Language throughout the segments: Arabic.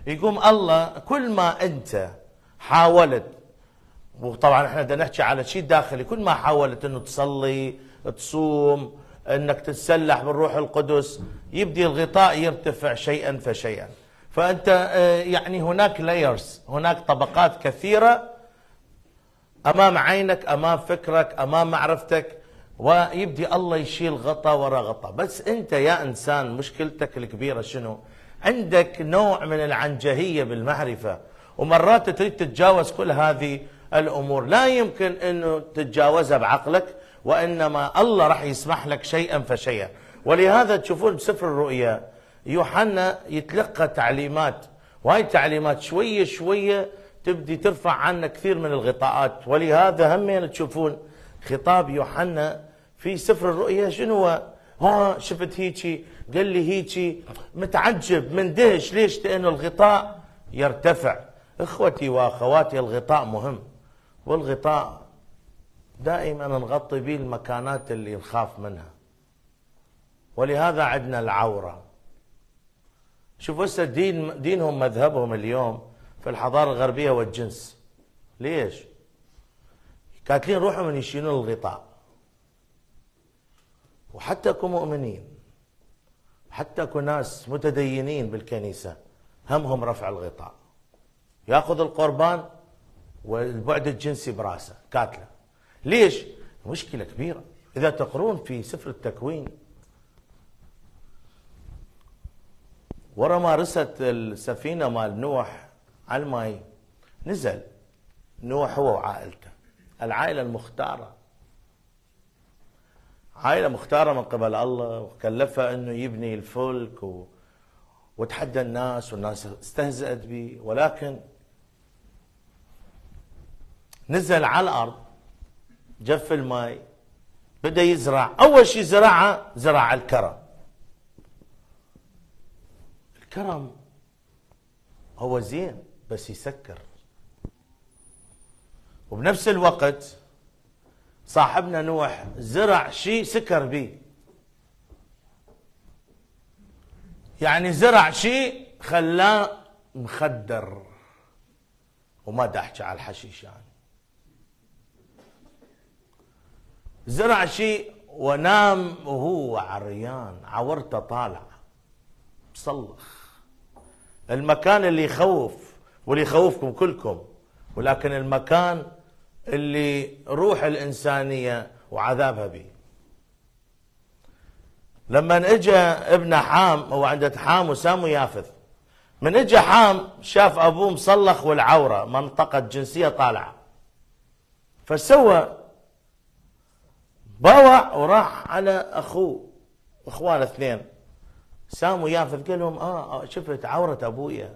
يقوم الله كل ما أنت حاولت، وطبعا احنا بدنا نحكي على شيء داخلي، كل ما حاولت انه تصلي، تصوم، انك تتسلح بالروح القدس، يبدي الغطاء يرتفع شيئا فشيئا. فانت يعني هناك لايرز، هناك طبقات كثيرة امام عينك، امام فكرك، امام معرفتك، ويبدي الله يشيل غطاء وراء غطاء. بس انت يا انسان مشكلتك الكبيرة شنو؟ عندك نوع من العنجهية بالمعرفة، ومرات تريد تتجاوز كل هذه الأمور. لا يمكن أنه تتجاوزها بعقلك، وإنما الله راح يسمح لك شيئا فشيئا. ولهذا تشوفون بسفر الرؤيا يوحنا يتلقى تعليمات، وهي التعليمات شوية شوية تبدي ترفع عنا كثير من الغطاءات. ولهذا هم تشوفون خطاب يوحنا في سفر الرؤيا شنو هو؟ شفت هيجي، قال لي هيجي، متعجب مندهش. ليش؟ لأنه الغطاء يرتفع. اخوتي واخواتي، الغطاء مهم، والغطاء دائما نغطي به المكانات اللي نخاف منها. ولهذا عندنا العورة. شوفوا هسه دينهم مذهبهم اليوم في الحضارة الغربية والجنس. ليش؟ كاتلين روحهم من يشيلون الغطاء. وحتى اكو مؤمنين، حتى اكو ناس متدينين بالكنيسة همهم رفع الغطاء، ياخذ القربان والبعد الجنسي براسه كاتله. ليش؟ مشكلة كبيرة. إذا تقرون في سفر التكوين، ورا ما رست السفينة مال نوح على الماء، نزل نوح هو وعائلته، العائلة المختارة، عائلة مختارة من قبل الله، وكلفها أنه يبني الفلك وتحدى الناس، والناس استهزأت به. ولكن نزل على الأرض، جف الماء، بدأ يزرع. أول شيء زرعه زرع الكرم. الكرم هو زين بس يسكر، وبنفس الوقت صاحبنا نوح زرع شيء سكر به. يعني زرع شيء خلاه مخدر، وما دا احكي على الحشيش. يعني زرع شيء ونام وهو عريان، عورته طالع مصلخ. المكان اللي يخوف، واللي يخوفكم كلكم، ولكن المكان اللي روح الإنسانية وعذابها به. لما اجى ابن حام، هو عنده حام وسام ويافث، من اجى حام شاف ابوه مصلخ والعوره منطقه جنسيه طالعه، فسوى باوع وراح على اخوه، اخوان اثنين سام ويافث، قال لهم شفت عوره ابويا.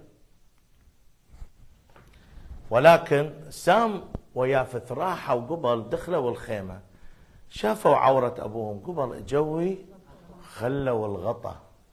ولكن سام ويافث راحوا قبل دخلوا الخيمه، شافوا عوره ابوهم، قبل جوي خلوا الغطا.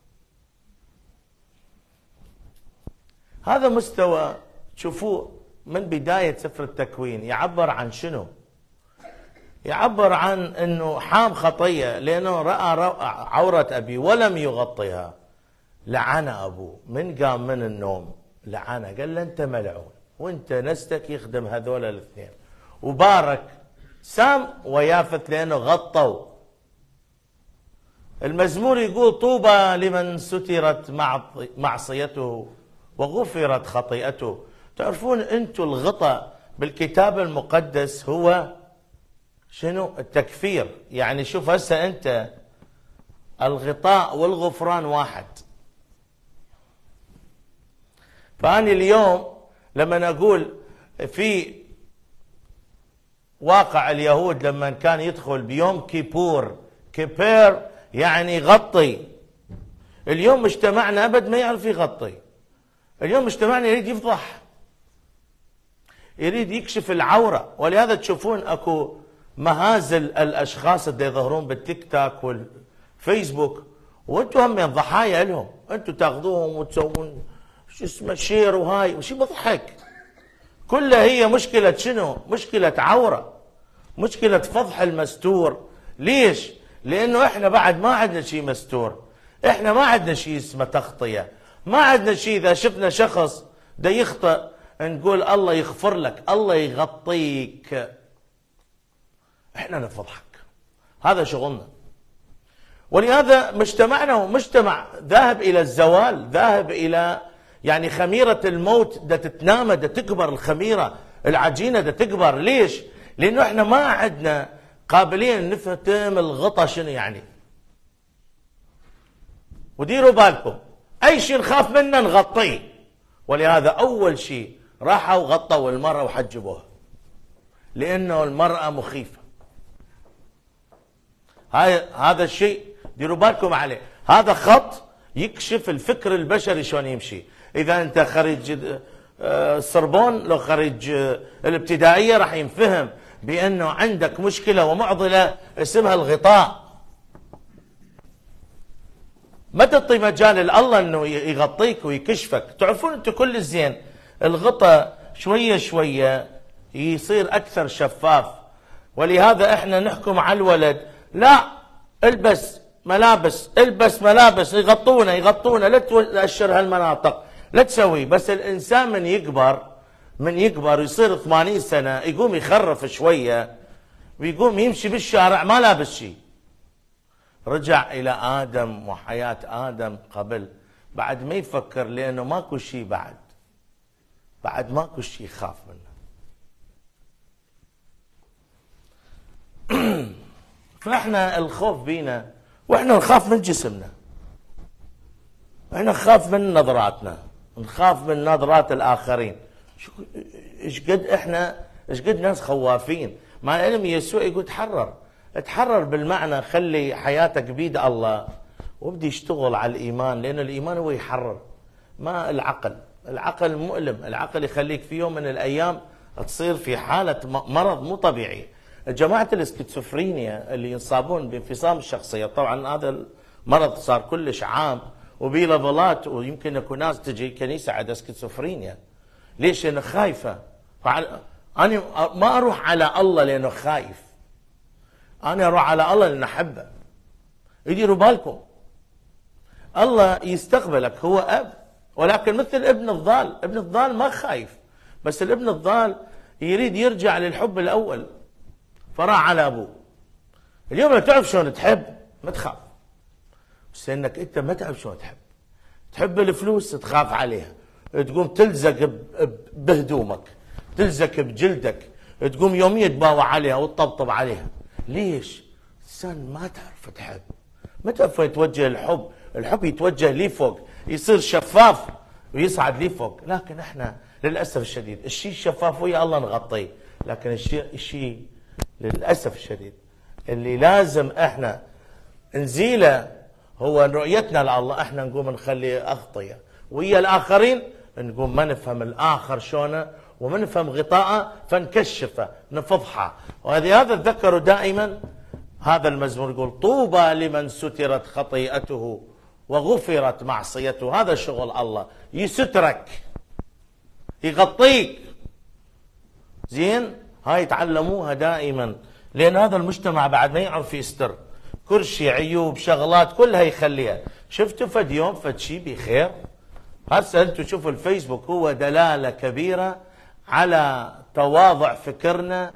هذا مستوى تشوفوه من بداية سفر التكوين. يعبر عن شنو؟ يعبر عن انه حام خطية لانه رأى عورة ابيه ولم يغطيها. لعن ابوه، من قام من النوم لعنه، قال له انت ملعون وانت نستك يخدم هذول الاثنين. وبارك سام ويافث لانه غطوا. المزمور يقول طوبى لمن سترت معصيته وغفرت خطيئته. تعرفون انتم الغطاء بالكتاب المقدس هو شنو؟ التكفير. يعني شوف هسه انت الغطاء والغفران واحد. فأنا اليوم لما أقول في واقع اليهود لما كان يدخل بيوم كيبور، كيبير يعني غطي. اليوم مجتمعنا أبد ما يعرف يغطي. اليوم مجتمعنا يريد يفضح، يريد يكشف العورة. ولهذا تشوفون أكو مهازل الأشخاص اللي يظهرون بالتيك توك والفيسبوك، وانتم هم ضحايا لهم. انتم تاخذوهم وتسوون شو اسمه شير وهاي وشي مضحك. كلها هي مشكلة شنو؟ مشكلة عورة، مشكلة فضح المستور. ليش؟ لأنه احنا بعد ما عندنا شيء مستور، احنا ما عندنا شيء اسمه تغطية. ما عندنا شيء اذا شفنا شخص ده يخطئ نقول الله يغفر لك، الله يغطيك، احنا نفضحك، هذا شغلنا. ولهذا مجتمعنا هو مجتمع ذاهب الى الزوال، ذاهب الى يعني خميرة الموت ده تتنامى، ده تكبر الخميرة، العجينة ده تكبر. ليش؟ لانه احنا ما عندنا قابلية نفهم الغطا شنو يعني. وديروا بالكم اي شيء نخاف منه نغطيه، ولهذا اول شيء راحوا غطوا المرأة وحجبوها، لانه المرأة مخيفة. هذا الشيء ديروا بالكم عليه، هذا خط يكشف الفكر البشري شلون يمشي. اذا انت خريج السربون لو خريج الابتدائية راح ينفهم بانه عندك مشكلة ومعضلة اسمها الغطاء. ما تعطي مجال لله انه يغطيك ويكشفك. تعرفون انتم كل الزين الغطاء شوية شوية يصير اكثر شفاف، ولهذا احنا نحكم على الولد لا البس ملابس، البس ملابس، يغطونا لا تأشر هالمناطق، لا تسوي. بس الانسان من يكبر يصير 80 سنة يقوم يخرف شوية ويقوم يمشي بالشارع ما لابس شيء. رجع الى ادم وحياة ادم قبل، بعد ما يفكر لانه ماكو شيء، بعد ماكو شيء يخاف منه. فاحنا الخوف بينا، واحنا نخاف من جسمنا، احنا نخاف من نظراتنا، نخاف من نظرات الاخرين. ايش قد ناس خوافين. مع العلم يسوع يقول تحرر بالمعنى خلي حياتك بيد الله وابدي يشتغل على الايمان، لان الايمان هو يحرر، ما العقل مؤلم، العقل يخليك في يوم من الايام تصير في حالة مرض مو طبيعي. جماعة الاسكيزوفرينيا اللي ينصابون بانفصام الشخصية، طبعا هذا المرض صار كلش عام وبيه ليفلات، ويمكن اكو ناس تجي كنيسة عندها اسكيزوفرينيا. ليش؟ لأنه خايفة. أنا ما أروح على الله لأنه خايف، أنا أروح على الله لأنه أحبه. يديروا بالكم الله يستقبلك، هو أب، ولكن مثل ابن الضال ما خايف، بس الابن الضال يريد يرجع للحب الأول فراح على أبوه. اليوم لو تعرف شلون تحب ما تخاف، بس إنك أنت ما تعرف شلون تحب الفلوس تخاف عليها، تقوم تلزق بهدومك، تلزق بجلدك، تقوم يوميا تباوع عليها وتطبطب عليها. ليش؟ الإنسان ما تعرف تحب، ما تعرف يتوجه الحب يتوجه لي فوق، يصير شفاف ويصعد لي فوق. لكن احنا للأسف الشديد الشيء الشفاف ويا الله نغطيه، لكن الشيء للأسف الشديد اللي لازم احنا نزيله هو رؤيتنا لله. احنا نقوم نخلي أغطية ويا الآخرين، نقوم ما نفهم الآخر شونه وما نفهم غطاءه فنكشفه نفضحه. وهذا تذكروا دائما هذا المزمور يقول طوبى لمن سترت خطيئته وغفرت معصيته. هذا شغل الله، يسترك يغطيك. زين، هاي تعلموها دائما، لأن هذا المجتمع بعد ما يعرف يستر كل شيء، عيوب شغلات كلها يخليها. شفتوا فد يوم فد شيء بخير؟ هسه انتم شوفوا الفيسبوك هو دلالة كبيرة على تواضع فكرنا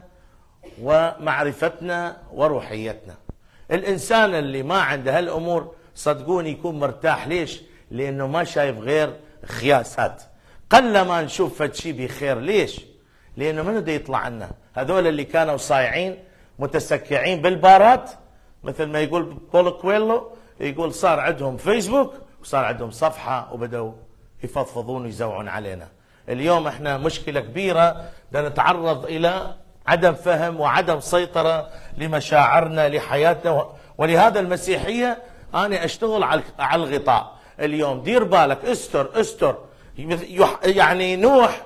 ومعرفتنا وروحيتنا. الإنسان اللي ما عنده هالأمور صدقوني يكون مرتاح. ليش؟ لأنه ما شايف غير خياسات. قل ما نشوف فد شيء بخير. ليش؟ لأنه منو دا يطلع عنا؟ هذول اللي كانوا صايعين متسكعين بالبارات، مثل ما يقول بولو كويلو، يقول صار عندهم فيسبوك وصار عندهم صفحة وبدأوا يفضفضون ويزوعون علينا. اليوم احنا مشكلة كبيرة بدنا نتعرض إلى عدم فهم وعدم سيطرة لمشاعرنا لحياتنا. ولهذا المسيحية أنا أشتغل على الغطاء. اليوم دير بالك، استر. يعني نوح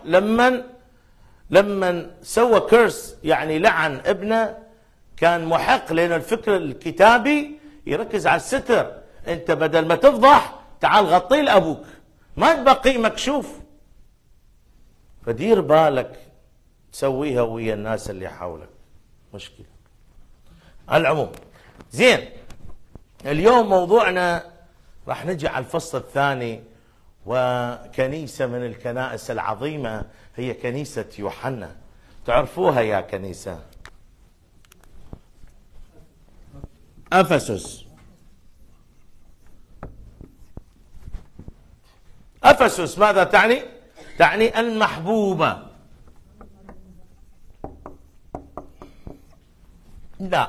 لما سوى كيرس، يعني لعن ابنه، كان محق، لأن الفكر الكتابي يركز على الستر. انت بدل ما تفضح تعال غطيه لأبوك، ما تبقي مكشوف. فدير بالك تسويها ويا الناس اللي حولك، مشكلة. على العموم زين، اليوم موضوعنا راح نجي على الفصل الثاني، وكنيسة من الكنائس العظيمة هي كنيسة يوحنا. تعرفوها يا كنيسة أفسس. أفسس ماذا تعني؟ تعني المحبوبة. لا،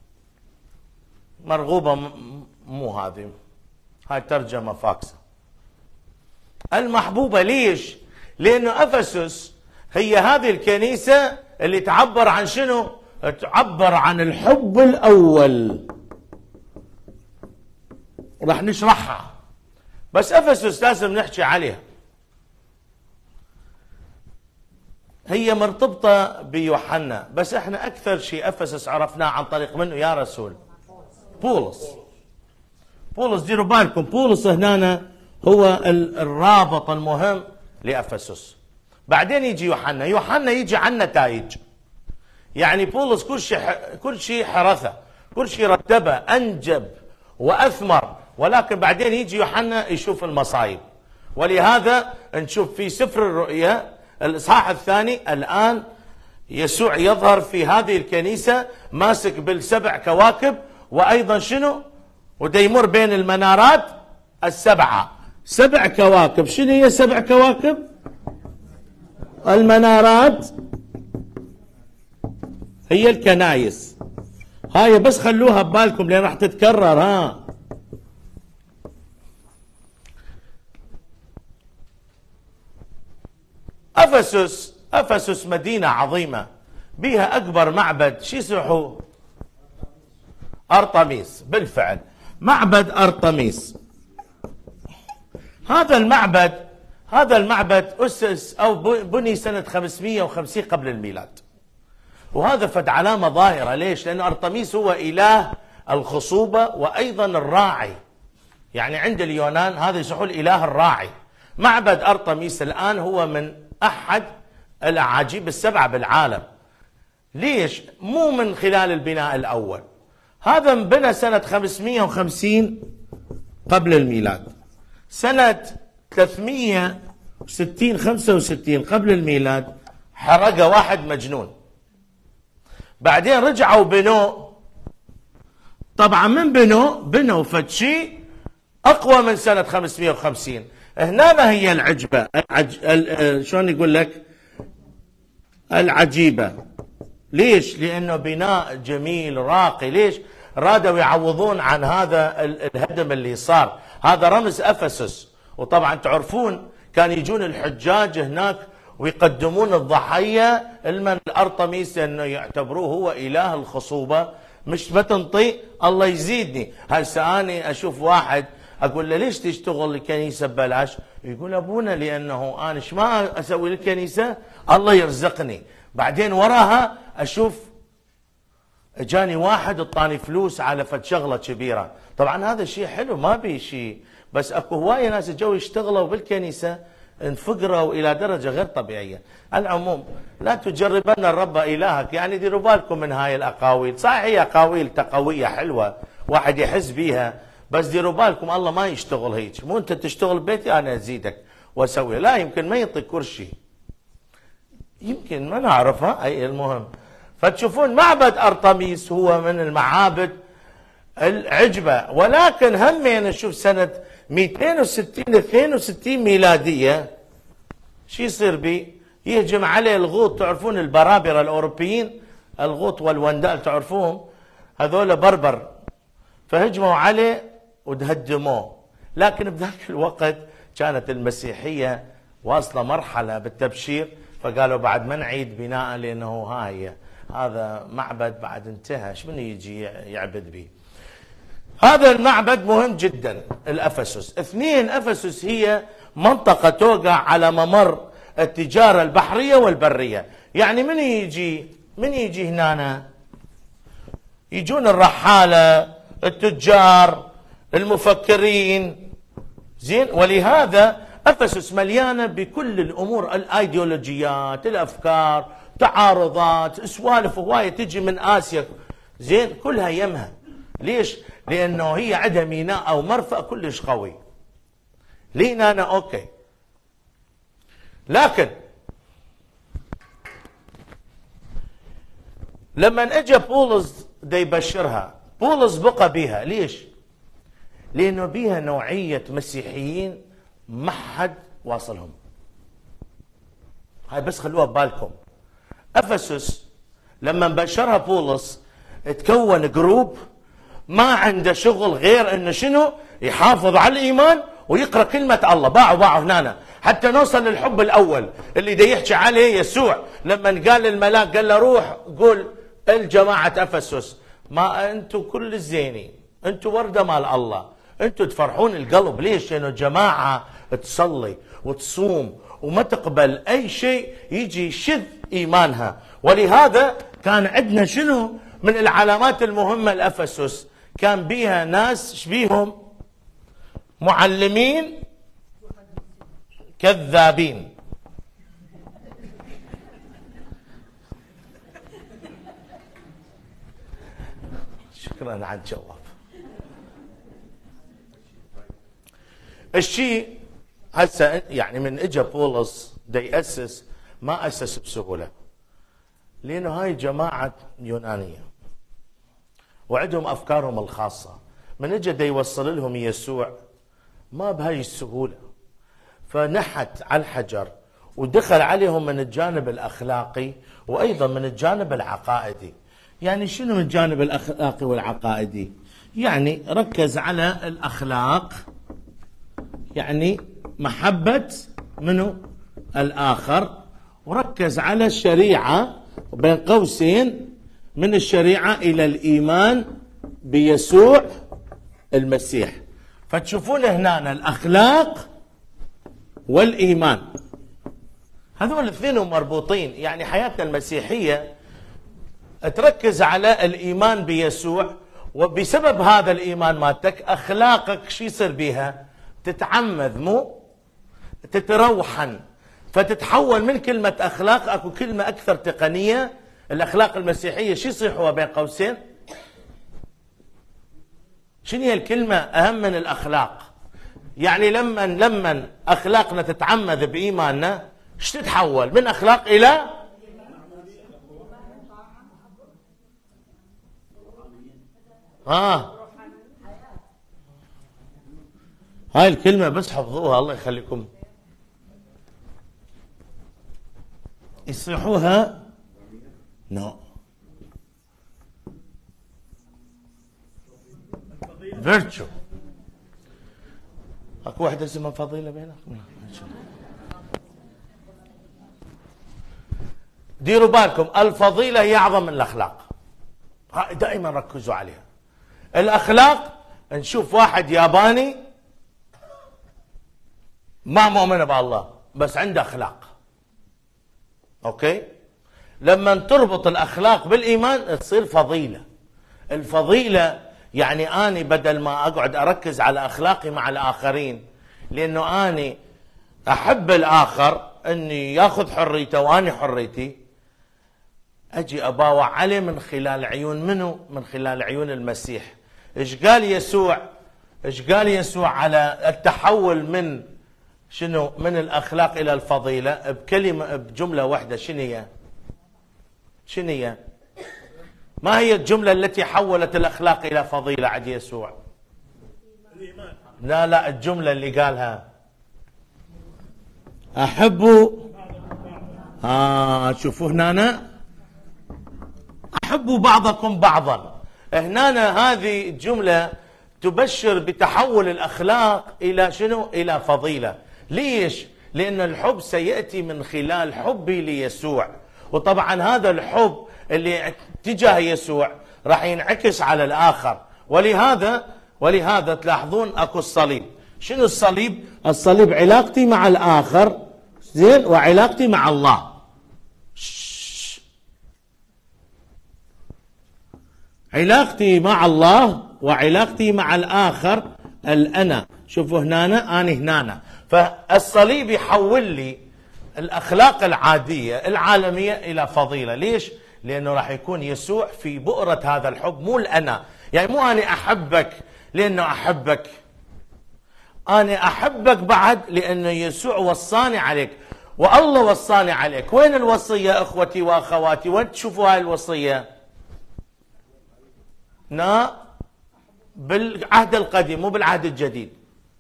مرغوبة مو هذه، هاي ترجمة فاكسة. المحبوبة ليش؟ لأنه أفسس هي هذه الكنيسة اللي تعبر عن شنو؟ تعبر عن الحب الأول. راح نشرحها، بس أفسس لازم نحكي عليها. هي مرتبطة بيوحنا، بس احنا أكثر شيء أفسس عرفناه عن طريق منه يا رسول؟ بولس. بولس ديروا بالكم، بولس هنا هو الرابط المهم لأفسس. بعدين يجي يوحنا. يوحنا يجي عن نتائج، يعني بولس كل شيء حرثه، كل شيء رتبه، أنجب وأثمر، ولكن بعدين يجي يوحنا يشوف المصايب. ولهذا نشوف في سفر الرؤيا الإصحاح الثاني الآن يسوع يظهر في هذه الكنيسة ماسك بالسبع كواكب، وأيضا شنو؟ وده يمر بين المنارات السبعة. 7 كواكب. شنو هي 7 كواكب؟ المنارات هي الكنايس. هاي بس خلوها ببالكم لان راح تتكرر. ها أفسس مدينة عظيمة بها أكبر معبد. شو يسمحوا؟ أرطميس. بالفعل معبد أرطميس. هذا المعبد أسس أو بني سنة 550 قبل الميلاد، وهذا فد علامة ظاهرة. ليش؟ لأن أرطميس هو إله الخصوبة وأيضا الراعي، يعني عند اليونان هذا يسموه الإله الراعي. معبد أرطميس الآن هو من أحد الأعاجيب السبعة بالعالم. ليش؟ مو من خلال البناء الأول، هذا انبنى سنة 550 قبل الميلاد. سنة 360 65 قبل الميلاد حرق واحد مجنون، بعدين رجعوا بنوه. طبعا من بنوا فشي أقوى من سنة 550. هنا ما هي العجبة شلون يقول لك العجيبة. ليش؟ لأنه بناء جميل راقي. ليش؟ رادوا يعوضون عن هذا الهدم اللي صار. هذا رمز أفسس. وطبعا تعرفون كان يجون الحجاج هناك ويقدمون الضحية لمن الأرطميس، أنه يعتبروه هو إله الخصوبة. مش بتنطي الله يزيدني. هسه أنا أشوف واحد أقول له ليش تشتغل الكنيسة ببلاش؟ يقول أبونا لأنه أنا إيش ما أسوي للكنيسة الله يرزقني. بعدين وراها أشوف جاني واحد اعطاني فلوس على فد شغلة كبيرة. طبعا هذا شيء حلو ما بي شيء، بس اكو هواية ناس جو يشتغلوا بالكنيسة انفقروا إلى درجة غير طبيعية. على العموم لا تجربن الرب إلهك، يعني ديروا بالكم من هاي الأقاويل. صحيح هي أقاويل تقوية حلوة واحد يحس بيها، بس ديروا بالكم الله ما يشتغل هيك. مو أنت تشتغل ببيتي أنا أزيدك وأسوي، لا يمكن ما يعطيك كرسي، يمكن ما نعرفها. أي المهم فتشوفون معبد أرطميس هو من المعابد العجبة. ولكن همين نشوف سنة 260 62 ميلادية شو يصير بيه؟ يهجم عليه الغوط. تعرفون البرابرة الأوروبيين، الغوط والوندال تعرفوهم، هذول بربر، فهجموا عليه ودهدموه. لكن بذاك الوقت كانت المسيحية واصلة مرحلة بالتبشير، فقالوا بعد ما نعيد بناء لأنه هذا معبد بعد انتهى، شو من يجي يعبد به. هذا المعبد مهم جدا الأفسس. 2 أفسس هي منطقة توقع على ممر التجارة البحرية والبرية. يعني من يجي هنا يجون الرحالة، التجار، المفكرين، زين. ولهذا أفسس مليانة بكل الأمور، الأيديولوجيات، الأفكار، تعارضات، سوالف هواية تجي من آسيا، زين، كلها يمها. ليش؟ لأنه هي عندها ميناء أو مرفأ كلش قوي. لينا أنا أوكي. لكن لما اجى بولس دا يبشرها، بولس بقى بيها. ليش؟ لأنه بيها نوعية مسيحيين ما حد واصلهم. هاي بس خلوها ببالكم. أفسس لما بشرها بولس تكون جروب ما عنده شغل غير انه شنو؟ يحافظ على الايمان ويقرا كلمه الله. باعوا هنا حتى نوصل للحب الاول اللي دا يحكي عليه يسوع لما قال للملاك، قال له روح قول الجماعه افسس ما انتم كل الزينين، انتم ورده مال الله، انتم تفرحون القلب. ليش؟ لانه جماعه تصلي وتصوم وما تقبل اي شيء يجي يشذ ايمانها. ولهذا كان عندنا شنو من العلامات المهمه لافسس؟ كان بيها ناس شبيهم معلمين كذابين. شكرا على الجواب. الشيء هسه يعني من اجى بولس دا يأسس، ما أسس بسهولة، لأنه هاي جماعة يونانية وعندهم أفكارهم الخاصة. من اجى دا يوصل لهم يسوع ما بهاي السهولة، فنحت على الحجر ودخل عليهم من الجانب الأخلاقي وأيضا من الجانب العقائدي. يعني شنو من الجانب الأخلاقي والعقائدي؟ يعني ركز على الأخلاق، يعني محبة منه الآخر، وركز على الشريعة بين قوسين من الشريعة إلى الإيمان بيسوع المسيح. فتشوفون هنا الأخلاق والإيمان هذول الاثنين مربوطين. يعني حياتنا المسيحية تركز على الإيمان بيسوع، وبسبب هذا الإيمان مالتك أخلاقك شو يصير بيها؟ تتعمد، مو تتروحن، فتتحول من كلمة أخلاق أكو كلمة أكثر تقنية. الأخلاق المسيحية شو يصيحوا بين قوسين؟ شنو هي الكلمة أهم من الأخلاق؟ يعني لما أخلاقنا تتعمد بإيماننا ايش تتحول؟ من أخلاق إلى هاي الكلمة بس حفظوها الله يخليكم. يصيحوها نو فيرتشو. اكو واحدة اسمها فضيلة بينك؟ ديروا بالكم، الفضيلة هي أعظم من الأخلاق، دائما ركزوا عليها. الأخلاق نشوف واحد ياباني ما مؤمن بالله بس عنده أخلاق، أوكي؟ لما تربط الأخلاق بالإيمان تصير فضيلة. الفضيلة يعني أني بدل ما أقعد أركز على أخلاقي مع الآخرين، لأنه أني أحب الآخر أني يأخذ حريته وأني حريتي، أجي أباوع عليه من خلال عيون منه؟ من خلال عيون المسيح. إيش قال يسوع؟ إيش قال يسوع على التحول من شنو؟ من الأخلاق إلى الفضيلة بكلمة، بجملة واحدة. شنو هي؟ شنو هي؟ ما هي الجملة التي حولت الأخلاق إلى فضيلة عند يسوع؟ الإيمان. لا الجملة اللي قالها أحبوا شوفوا هنا أحبوا بعضكم بعضا. هنا هذه الجملة تبشر بتحول الأخلاق إلى شنو؟ إلى فضيلة. ليش؟ لأن الحب سيأتي من خلال حبي ليسوع، وطبعا هذا الحب اللي تجاه يسوع راح ينعكس على الآخر. ولهذا تلاحظون أكو الصليب. شنو الصليب؟ الصليب علاقتي مع الآخر، زين، وعلاقتي مع الله. علاقتي مع الله وعلاقتي مع الآخر الأنا. شوفوا هنا أنا هنا. فالصليب يحول لي الأخلاق العادية العالمية إلى فضيلة. ليش؟ لأنه راح يكون يسوع في بؤرة هذا الحب، مو الأنا. يعني مو أنا أحبك لأنه أحبك، أنا أحبك بعد لأنه يسوع وصاني عليك والله وصاني عليك. وين الوصية أخوتي وأخواتي؟ وين تشوفوا هاي الوصية؟ بالعهد القديم مو بالعهد الجديد.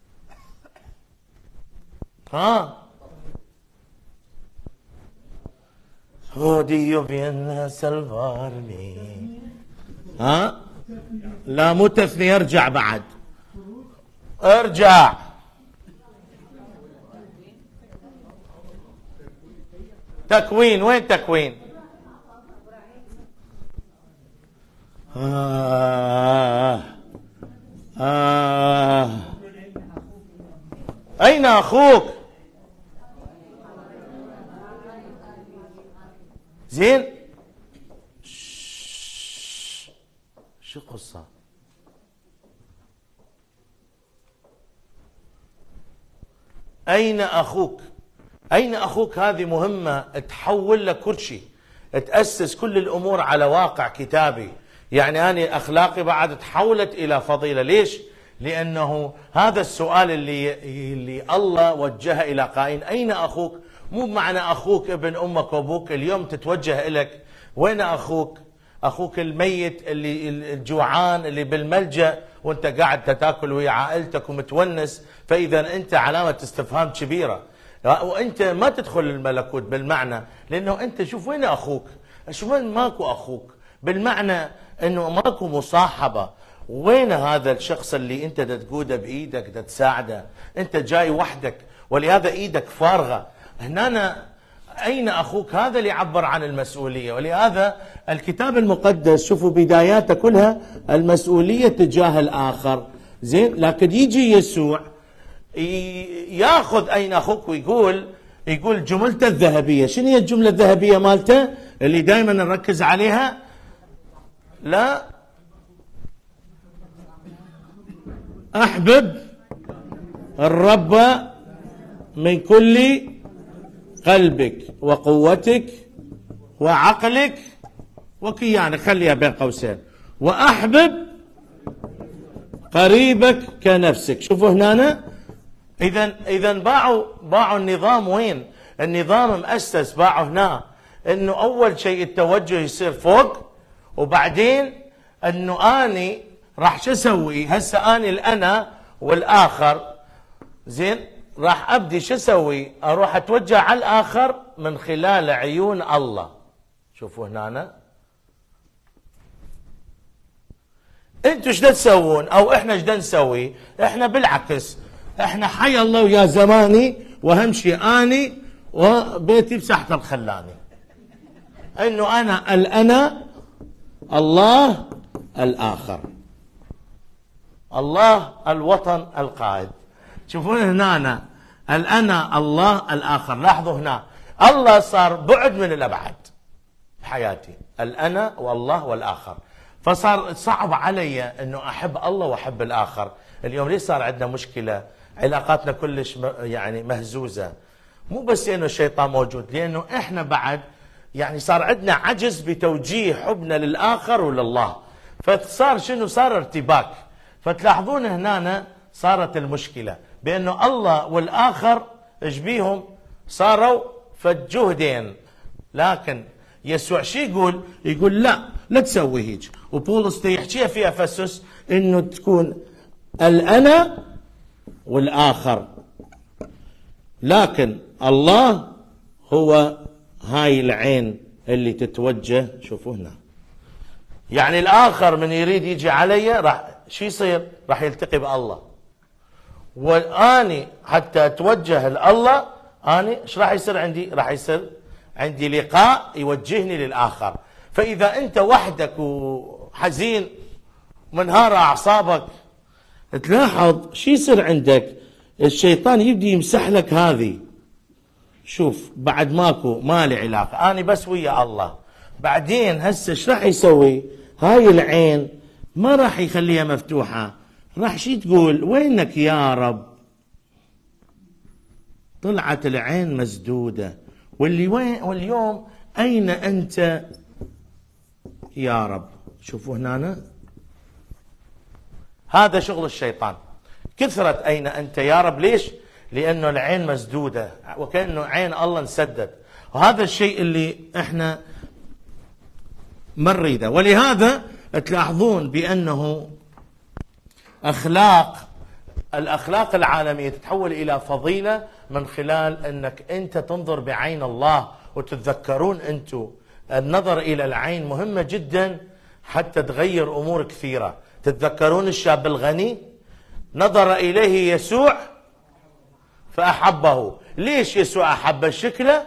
Odio bien salvarme. لا مو تثنية، ارجع بعد، ارجع. تكوين، وين تكوين؟ أين أخوك؟ زين، شو قصة؟ أين أخوك؟ أين أخوك؟ هذه مهمة تحول لك كل شيء، تأسس كل الأمور على واقع كتابي. يعني أنا أخلاقي بعد تحولت إلى فضيلة. ليش؟ لأنه هذا السؤال اللي الله وجهه إلى قائن، أين أخوك؟ مو بمعنى أخوك ابن أمك وأبوك. اليوم تتوجه إليك، وين أخوك؟ أخوك الميت اللي الجوعان اللي بالملجأ وانت قاعد تاكل ويا عائلتك ومتونس. فإذا أنت علامة استفهام كبيرة، وأنت ما تدخل الملكوت بالمعنى، لأنه أنت شوف وين أخوك؟ شو وين ماكو أخوك؟ بالمعنى أنه ماكو مصاحبة. وين هذا الشخص اللي أنت تقوده بإيدك تساعده؟ أنت جاي وحدك، ولهذا إيدك فارغة. هنا أين أخوك؟ هذا اللي يعبر عن المسؤولية. ولهذا الكتاب المقدس شوفوا بداياته كلها المسؤولية تجاه الآخر. زين، لكن يجي يسوع ياخذ أين أخوك ويقول جملته الذهبية. شنو هي الجملة الذهبية مالته اللي دائما نركز عليها؟ لا، أحبب الرب من كل قلبك وقوتك وعقلك وكيانك، خليها بين قوسين، وأحبب قريبك كنفسك. شوفوا هنا، إذا باعوا النظام. وين النظام مؤسس؟ باعوا هنا إنه أول شيء التوجه يصير فوق، وبعدين إنه أني راح شو أسوي هسه؟ أني الأنا والآخر. زين، راح أبدي شو أسوي؟ أروح أتوجه على الآخر من خلال عيون الله. شوفوا هنا، انتوا ايش تسوون او احنا ايش نسوي؟ احنا بالعكس، احنا حي الله ويا زماني، واهم شيء اني وبيتي بساحة الخلاني. انه انا الله الاخر، الله الوطن القائد. شوفون هنا الأنا الله الآخر. لاحظوا هنا الله صار بعد من الأبعد بحياتي، الأنا والله والآخر. فصار صعب علي أنه أحب الله وأحب الآخر. اليوم ليش صار عندنا مشكلة؟ علاقاتنا كلش يعني مهزوزة. مو بس لأنه الشيطان موجود، لأنه إحنا بعد يعني صار عندنا عجز بتوجيه حبنا للآخر ولله. فصار شنو؟ صار ارتباك. فتلاحظون هنا صارت المشكلة بأنه الله والآخر ايش بيهم؟ صاروا فالجهدين. لكن يسوع شي يقول لا تسوي هيك. وبولس يحكيها في أفسس انه تكون الأنا والآخر، لكن الله هو هاي العين اللي تتوجه. شوفوا هنا، يعني الآخر من يريد يجي علي راح شو يصير؟ راح يلتقي بالله. واني حتى اتوجه لله اني ايش راح يصير عندي؟ راح يصير عندي لقاء يوجهني للآخر. فإذا أنت وحدك وحزين ومنهار أعصابك، تلاحظ شو يصير عندك؟ الشيطان يبدي يمسح لك هذه. شوف، بعد مالي علاقة، أنا بس ويا الله. بعدين هسه ايش راح يسوي؟ هاي العين ما راح يخليها مفتوحة، راح شي تقول؟ وينك يا رب؟ طلعت العين مسدودة. واليوم أين أنت يا رب؟ شوفوا هنا، هذا شغل الشيطان. كثرت أين أنت يا رب. ليش؟ لأنه العين مسدودة وكأنه عين الله انسدد، وهذا الشيء اللي احنا ما نريده. ولهذا تلاحظون بأنه الأخلاق العالمية تتحول إلى فضيلة من خلال أنك أنت تنظر بعين الله. وتتذكرون أنتم النظر إلى العين مهمة جدا حتى تغير أمور كثيرة. تتذكرون الشاب الغني نظر إليه يسوع فأحبه. ليش يسوع أحب شكله؟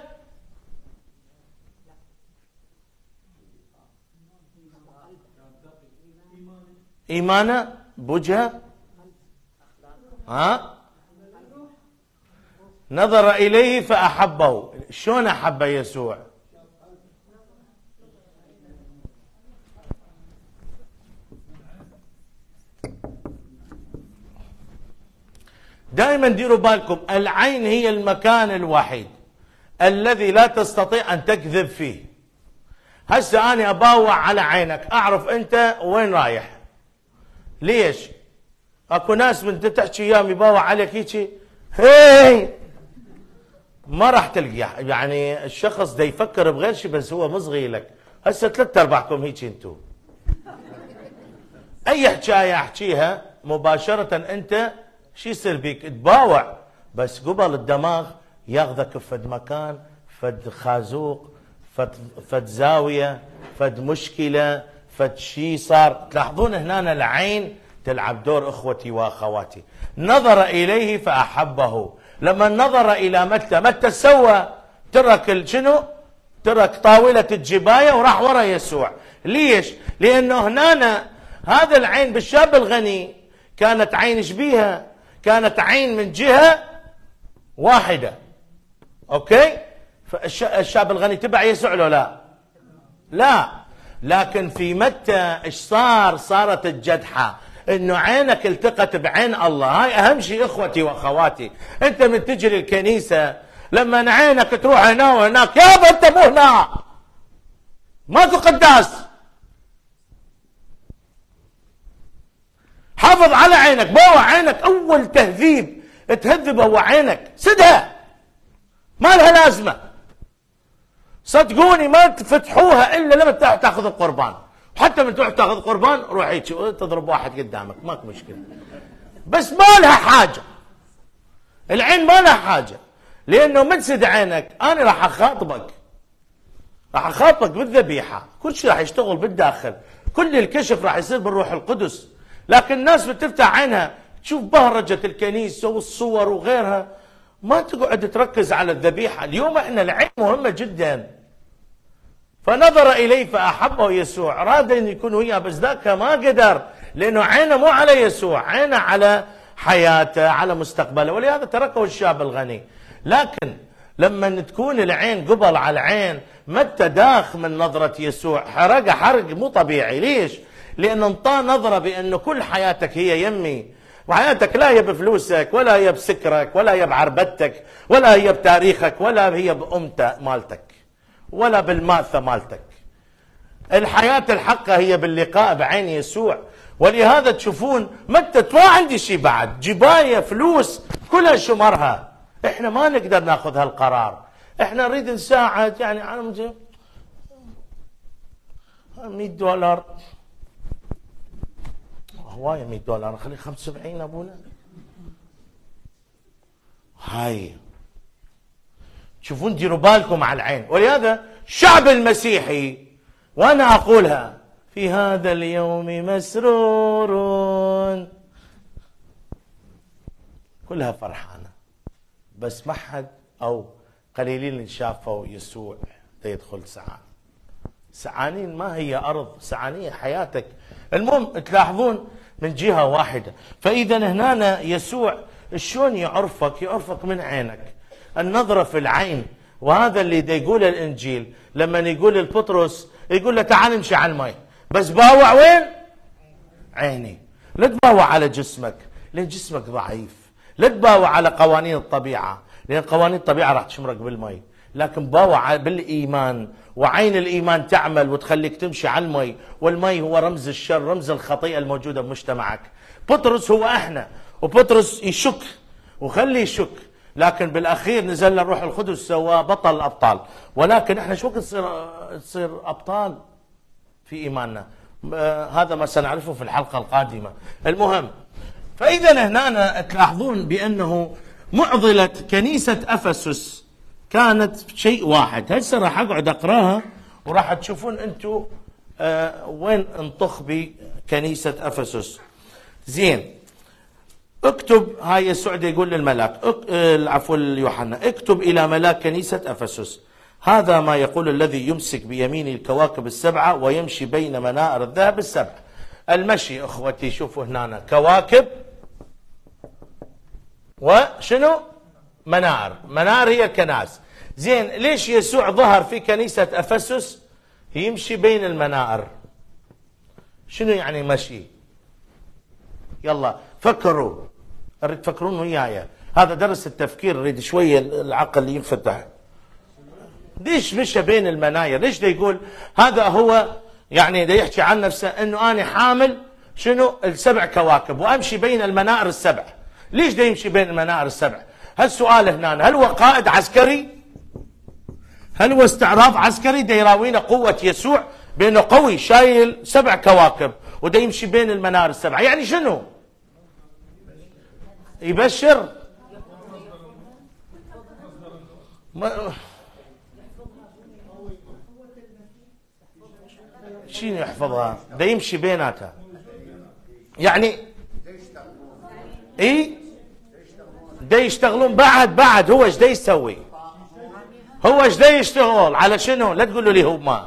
إيمانه بوجهه. نظر إليه فأحبه. شلون أحب يسوع؟ دائما ديروا بالكم، العين هي المكان الوحيد الذي لا تستطيع أن تكذب فيه. هسه أنا أباوع على عينك أعرف أنت وين رايح. ليش؟ اكو ناس من تحكي ايام يباوع عليك هيك هي ما راح تلقى، يعني الشخص دا يفكر بغير شيء بس هو مصغي لك. هسه 3/4 هيك انتم اي حكايه احكيها مباشره انت شو يصير بيك؟ تباوع، بس قبل الدماغ ياخذك بفد مكان، فد خازوق، فد زاويه، فد مشكله، فد شيء صار. تلاحظون هنا العين تلعب دور اخوتي واخواتي. نظر اليه فاحبه. لما نظر الى متى سوى؟ ترك شنو؟ ترك طاوله الجبايه وراح ورا يسوع. ليش؟ لانه هنا هذا العين بالشاب الغني كانت عين شبيهه، كانت عين من جهه واحده. اوكي؟ فالشاب الغني تبع يسوع لو لا؟ لا. لكن في متى ايش صار؟ صارت الجدحه، انه عينك التقت بعين الله. هاي اهم شيء اخوتي واخواتي. انت من تجي للكنيسه لما عينك تروح هنا وهناك، يابا انت مو هنا، ماكو قداس. حافظ على عينك، بوع عينك. اول تهذيب تهذب هو عينك، سدها، ما لها لازمه. صدقوني ما تفتحوها الا لما تاخذ القربان. حتى من تروح تاخذ قربان روح هيك تضرب واحد قدامك ماكو مشكله، بس ما لها حاجه. العين ما لها حاجه، لانه من تسد عينك انا راح اخاطبك بالذبيحه. كل شيء راح يشتغل بالداخل، كل الكشف راح يصير بالروح القدس. لكن الناس بتفتح عينها تشوف بهرجه الكنيسه والصور وغيرها، ما تقعد تركز على الذبيحه. اليوم احنا العين مهمه جدا. فنظر إليه فأحبه يسوع. أراد أن يكون وياه بس ذاك ما قدر، لأنه عينه مو على يسوع، عينه على حياته، على مستقبله. ولهذا تركه الشاب الغني. لكن لما تكون العين قبل على العين، متى داخ من نظرة يسوع حرق حرق مو طبيعي. ليش؟ لأنه انطاه نظرة بأنه كل حياتك هي يمي، وحياتك لا هي بفلوسك، ولا هي بسكرك، ولا هي بعربتك، ولا هي بتاريخك، ولا هي بأمتك مالتك، ولا بالماثة مالتك. الحياة الحقة هي باللقاء بعين يسوع. ولهذا تشوفون متى ما عندي شيء بعد، جباية، فلوس، كلها شمرها. احنا ما نقدر ناخذ هالقرار. احنا نريد نساعد، يعني انا $100 هواية. $100 خلي 75 ابونا. هاي تشوفون ديروا بالكم على العين. ولهذا الشعب المسيحي، وانا اقولها، في هذا اليوم مسرور، كلها فرحانه، بس ما حد او قليلين اللي شافوا يسوع يدخل سعانين. ما هي ارض سعانيه حياتك. المهم تلاحظون من جهه واحده. فاذا هنا يسوع شلون يعرفك من عينك، النظرة في العين. وهذا اللي دا يقول الإنجيل لما يقول لبطرس، يقول له تعال امشي على الماء، بس باوع وين؟ عيني. لا تباوع على جسمك لأن جسمك ضعيف. لا تباوع على قوانين الطبيعة لأن قوانين الطبيعة راح تشمرك بالماء. لكن باوع بالإيمان، وعين الإيمان تعمل وتخليك تمشي على الماء. والماء هو رمز الشر، رمز الخطيئة الموجودة بمجتمعك. بطرس هو احنا، وبطرس يشك وخلي يشك، لكن بالاخير نزل الروح القدس سوى بطل الابطال. ولكن احنا شو وقت تصير ابطال في ايماننا؟ هذا ما سنعرفه في الحلقه القادمه. المهم، فاذا هنا تلاحظون بانه معضله كنيسه افسس كانت شيء واحد. هسه راح اقعد اقراها وراح تشوفون انتم وين انطخ بكنيسه افسس. زين، اكتب، هاي يسوع يقول للملاك، عفوا يوحنا، اكتب الى ملاك كنيسه افسس، هذا ما يقول الذي يمسك بيمين الكواكب السبعه ويمشي بين منائر الذهب السبع. المشي اخوتي، شوفوا هنا كواكب وشنو؟ منائر. منائر هي الكنائس. زين، ليش يسوع ظهر في كنيسه افسس يمشي بين المنائر؟ شنو يعني مشي؟ يلا فكروا، اريد تفكرون وياي، هذا درس التفكير، اريد شويه العقل ينفتح. ليش مشى بين المناير؟ ليش دا يقول هذا هو يعني دا يحكي عن نفسه انه انا حامل شنو؟ السبع كواكب وامشي بين المنائر السبع. ليش دا يمشي بين المنائر السبع؟ هالسؤال هنا، هل هو قائد عسكري؟ هل هو استعراض عسكري دا يراوينا قوة يسوع بانه قوي شايل 7 كواكب ودا يمشي بين المنائر السبعة؟ يعني شنو؟ يبشر؟ شنو يحفظها؟ دا يمشي بيناتها يعني اي دا يشتغلون بعد هو ايش دا يسوي؟ هو ايش دا يشتغل على شنو؟ لا تقولوا لي هو ما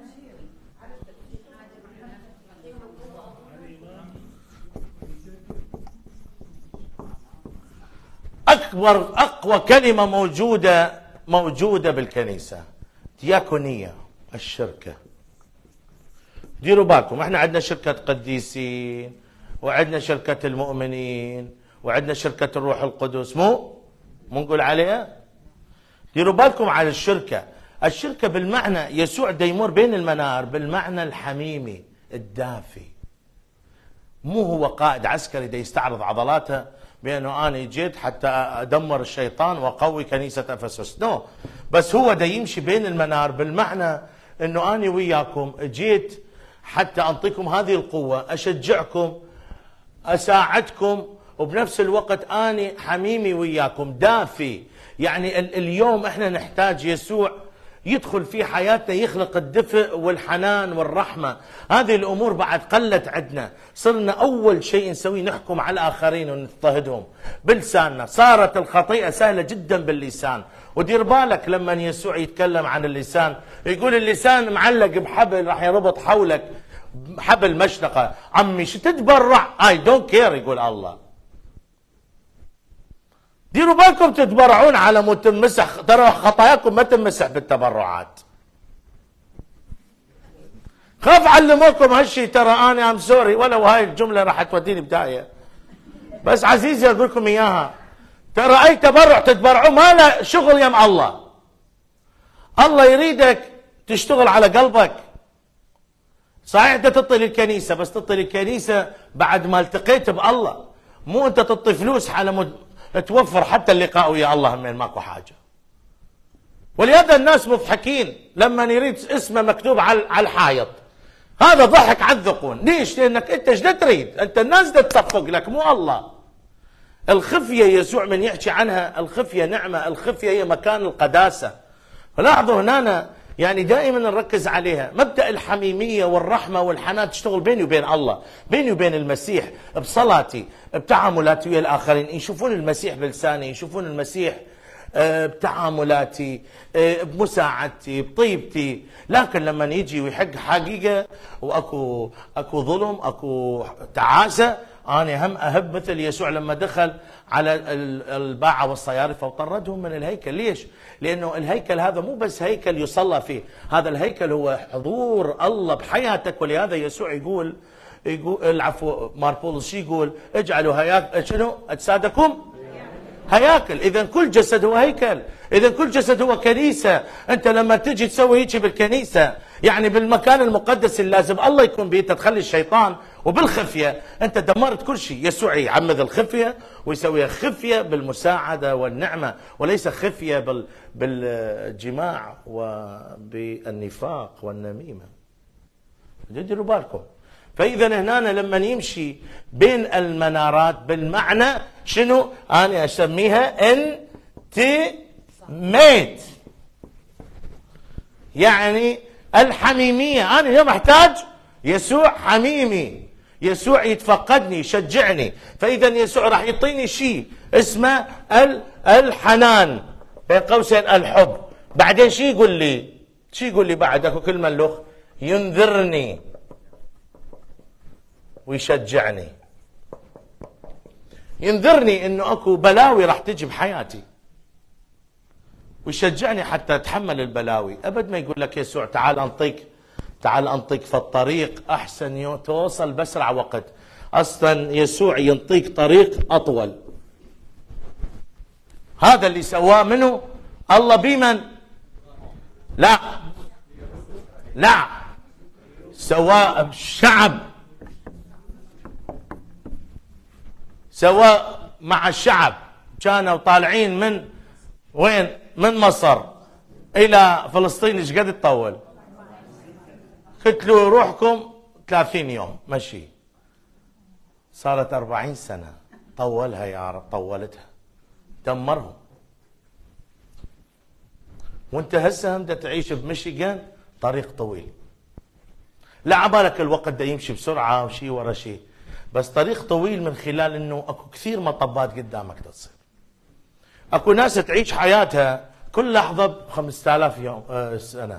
اقوى كلمه موجوده بالكنيسه دياكونيه، الشركه. ديروا بالكم، احنا عندنا شركه قديسين وعندنا شركه المؤمنين وعندنا شركه الروح القدس، مو نقول عليها؟ ديروا بالكم على الشركه. الشركه بالمعنى يسوع دا يمر بين المنار بالمعنى الحميمي الدافي. مو هو قائد عسكري دا يستعرض عضلاته بانه انا جيت حتى ادمر الشيطان واقوي كنيسه افسس، نو. بس هو دا يمشي بين المنار بالمعنى انه انا وياكم جيت حتى انطيكم هذه القوه، اشجعكم، اساعدكم، وبنفس الوقت انا حميمي وياكم دافي. يعني اليوم احنا نحتاج يسوع يدخل في حياتنا، يخلق الدفء والحنان والرحمة. هذه الأمور بعد قلت عندنا، صرنا أول شيء نسويه نحكم على الآخرين ونضطهدهم بلساننا. صارت الخطيئة سهلة جدا باللسان. ودير بالك لما يسوع يتكلم عن اللسان يقول اللسان معلق بحبل راح يربط حولك، حبل مشنقة. عمي شو تتبرع؟ I don't care يقول الله. ديروا بالكم تتبرعون على مود تمسح، ترى خطاياكم ما تمسح بالتبرعات. خاف علموكم هالشيء، ترى انا ام سوري، ولو هاي الجمله راح توديني بدايه، بس عزيزي اقول لكم اياها، ترى اي تبرع تتبرعوا ما له شغل يم الله. الله يريدك تشتغل على قلبك. صحيح انت تعطي للكنيسه، بس تعطي للكنيسه بعد ما التقيت بالله، مو انت تعطي فلوس على توفر حتى اللقاء ويا الله همين ماكو حاجه. ولهذا الناس مضحكين لما يريد اسمه مكتوب على الحائط، هذا ضحك على الذقون. ليش؟ لانك انت ايش تريد؟ انت الناس دا تصفق لك مو الله. الخفيه يسوع من يحكي عنها، الخفيه نعمه، الخفيه هي مكان القداسه. فلاحظوا هنا يعني دائما نركز عليها، مبدأ الحميمية والرحمة والحنان تشتغل بيني وبين الله، بيني وبين المسيح، بصلاتي، بتعاملاتي ويا الآخرين، يشوفون المسيح بلساني، يشوفون المسيح بتعاملاتي، بمساعدتي، بطيبتي. لكن لما يجي ويحق حقيقة واكو ظلم، اكو تعاسة، أنا هم أهب مثل يسوع لما دخل على الباعة والصيارفة وطردهم من الهيكل. ليش؟ لأنه الهيكل هذا مو بس هيكل يصلى فيه، هذا الهيكل هو حضور الله بحياتك. ولهذا يسوع يقول العفو، ماربولس يقول اجعلوا شنو؟ أجسادكم هياكل. إذا كل جسد هو هيكل. إذا كل جسد هو كنيسة. أنت لما تجي تسوي هيك بالكنيسة، يعني بالمكان المقدس اللي لازم الله يكون به، تخلي الشيطان وبالخفية أنت دمرت كل شيء. يسوع يعمد الخفية ويسويها خفية بالمساعدة والنعمة، وليس خفية بالجماع وبالنفاق والنميمة. ديروا بالكم. فإذا هنا لما يمشي بين المنارات بالمعنى شنو؟ أنا أسميها انتميت، يعني الحميمية. أنا اليوم أحتاج يسوع حميمي، يسوع يتفقدني يشجعني. فإذا يسوع راح يعطيني شيء اسمه الحنان، بين قوسين الحب. بعدين شو يقول لي؟ شو يقول لي بعد؟ اكو كلمة اللخ، ينذرني ويشجعني. ينذرني انه اكو بلاوي راح تجي بحياتي، ويشجعني حتى اتحمل البلاوي. ابد ما يقول لك يسوع تعال انطيك في الطريق احسن توصل باسرع وقت. اصلا يسوع ينطيك طريق اطول. هذا اللي سواه منه الله بمن؟ لا سواه بشعب، سواء مع الشعب. كانوا طالعين من وين؟ من مصر الى فلسطين. ايش قد تطول؟ قلت له روحكم 30 يوم مشي. صارت 40 سنة. طولها يا رب، طولتها، دمرهم. وانت هسه هم تعيش بميشيغان طريق طويل. لا عبالك الوقت ده يمشي بسرعة وشي ورا شي، بس طريق طويل من خلال انه اكو كثير مطبات قدامك تصير. اكو ناس تعيش حياتها كل لحظة ب 5000 يوم سنة،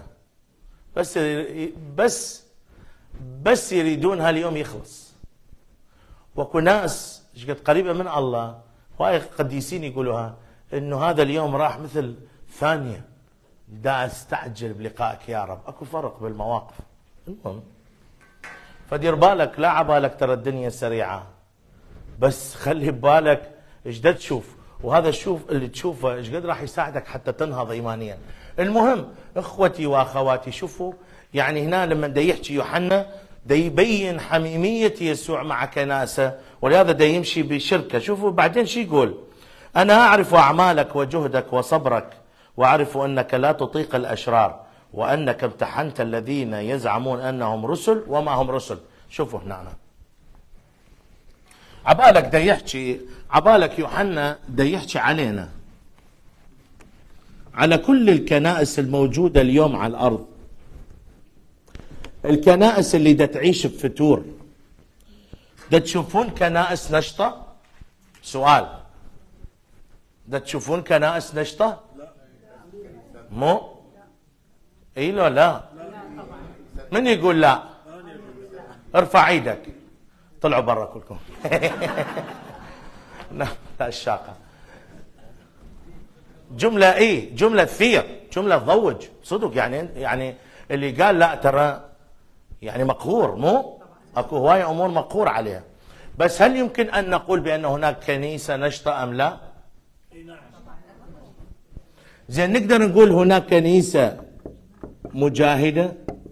بس يريدون هاليوم يخلص. واكو ناس قد قريبة من الله، وهاي قديسين يقولوها، انه هذا اليوم راح مثل ثانية، دا استعجل بلقائك يا رب. اكو فرق بالمواقف. المهم فدير بالك، لا عبالك ترى الدنيا سريعة، بس خلي ببالك ايش دا تشوف، وهذا الشوف اللي تشوفه ايش قد راح يساعدك حتى تنهض ايمانيا. المهم اخوتي واخواتي، شوفوا يعني هنا لما دا يحكي يوحنا دا يبين حميمية يسوع مع كناسة، ولهذا دا يمشي بشركة. شوفوا بعدين شو يقول: أنا أعرف أعمالك وجهدك وصبرك، وأعرف أنك لا تطيق الأشرار، وأنك امتحنت الذين يزعمون أنهم رسل وما هم رسل. شوفوا هنا عبالك دا يحكي، عبالك يوحنا دا يحكي علينا، على كل الكنائس الموجودة اليوم على الأرض، الكنائس اللي دا تعيش بفتور. دا تشوفون كنائس نشطة؟ سؤال، دا تشوفون كنائس نشطة؟ مو؟ اي لو لا؟ من يقول لا؟ ارفع ايدك. طلعوا برا كلكم. لا الشاقة. جملة ايه؟ جملة تثير، جملة تضوج صدق. يعني اللي قال لا ترى يعني مقهور، مو؟ اكو هواية امور مقهور عليها. بس هل يمكن ان نقول بان هناك كنيسة نشطة ام لا؟ زين نقدر نقول هناك كنيسة مجاهدة؟